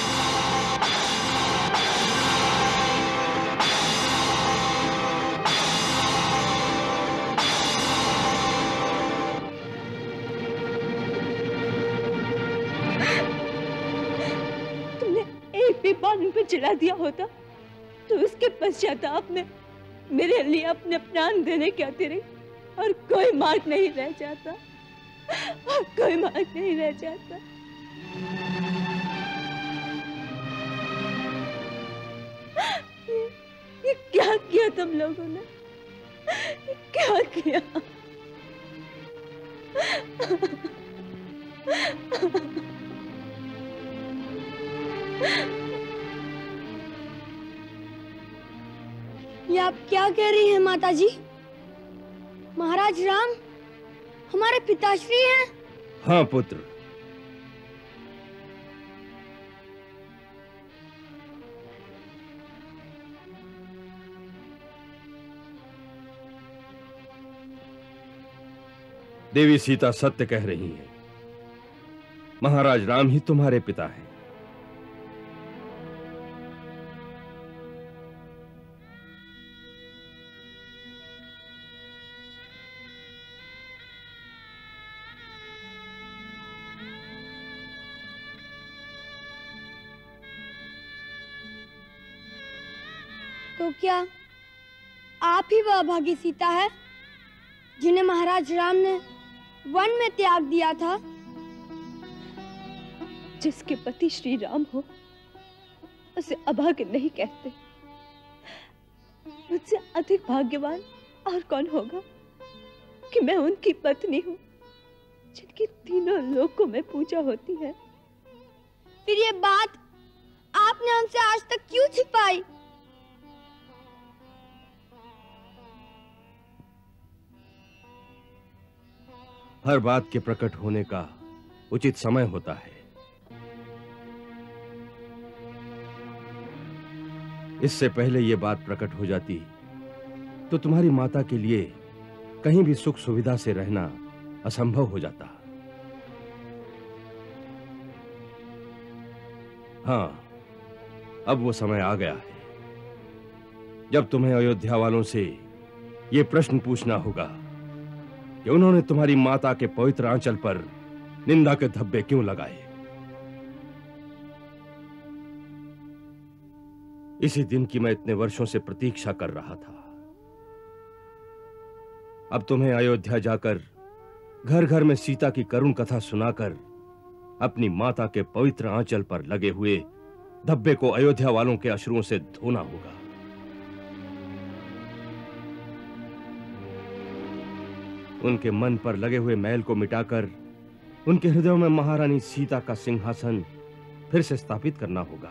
तुमने एक भी बार उन पर चिढ़ा दिया होता तो उसके पश्चाताप में मेरे लिए अपने प्राण देने की आती रही, और कोई मार्ग नहीं रह जाता, और कोई मार्ग नहीं रह जाता। ये, ये क्या किया तुम लोगों ने? ये क्या किया? ये आप क्या कह रही हैं माता जी? महाराज राम हमारे पिताश्री हैं। हाँ पुत्र, देवी सीता सत्य कह रही हैं। महाराज राम ही तुम्हारे पिता हैं। तो क्या आप ही वह अभागी सीता है जिन्हें महाराज राम ने वन में त्याग दिया था? जिसके पति श्री राम हो उसे अभागे नहीं कहते। मुझसे अधिक भाग्यवान और कौन होगा कि मैं उनकी पत्नी हूँ जिनकी तीनों लोकों में पूजा होती है। फिर ये बात आपने हमसे आज तक क्यों छिपाई? हर बात के प्रकट होने का उचित समय होता है। इससे पहले यह बात प्रकट हो जाती तो तुम्हारी माता के लिए कहीं भी सुख सुविधा से रहना असंभव हो जाता। हाँ, अब वो समय आ गया है जब तुम्हें अयोध्या वालों से यह प्रश्न पूछना होगा कि उन्होंने तुम्हारी माता के पवित्र आंचल पर निंदा के धब्बे क्यों लगाए। इसी दिन की मैं इतने वर्षों से प्रतीक्षा कर रहा था। अब तुम्हें अयोध्या जाकर घर घर में सीता की करुण कथा सुनाकर अपनी माता के पवित्र आंचल पर लगे हुए धब्बे को अयोध्या वालों के अश्रुओं से धोना होगा। उनके मन पर लगे हुए मैल को मिटाकर उनके हृदयों में महारानी सीता का सिंहासन फिर से स्थापित करना होगा।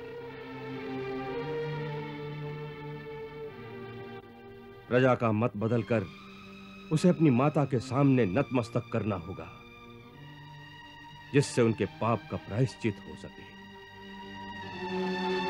प्रजा का मत बदलकर उसे अपनी माता के सामने नतमस्तक करना होगा, जिससे उनके पाप का प्रायश्चित हो सके।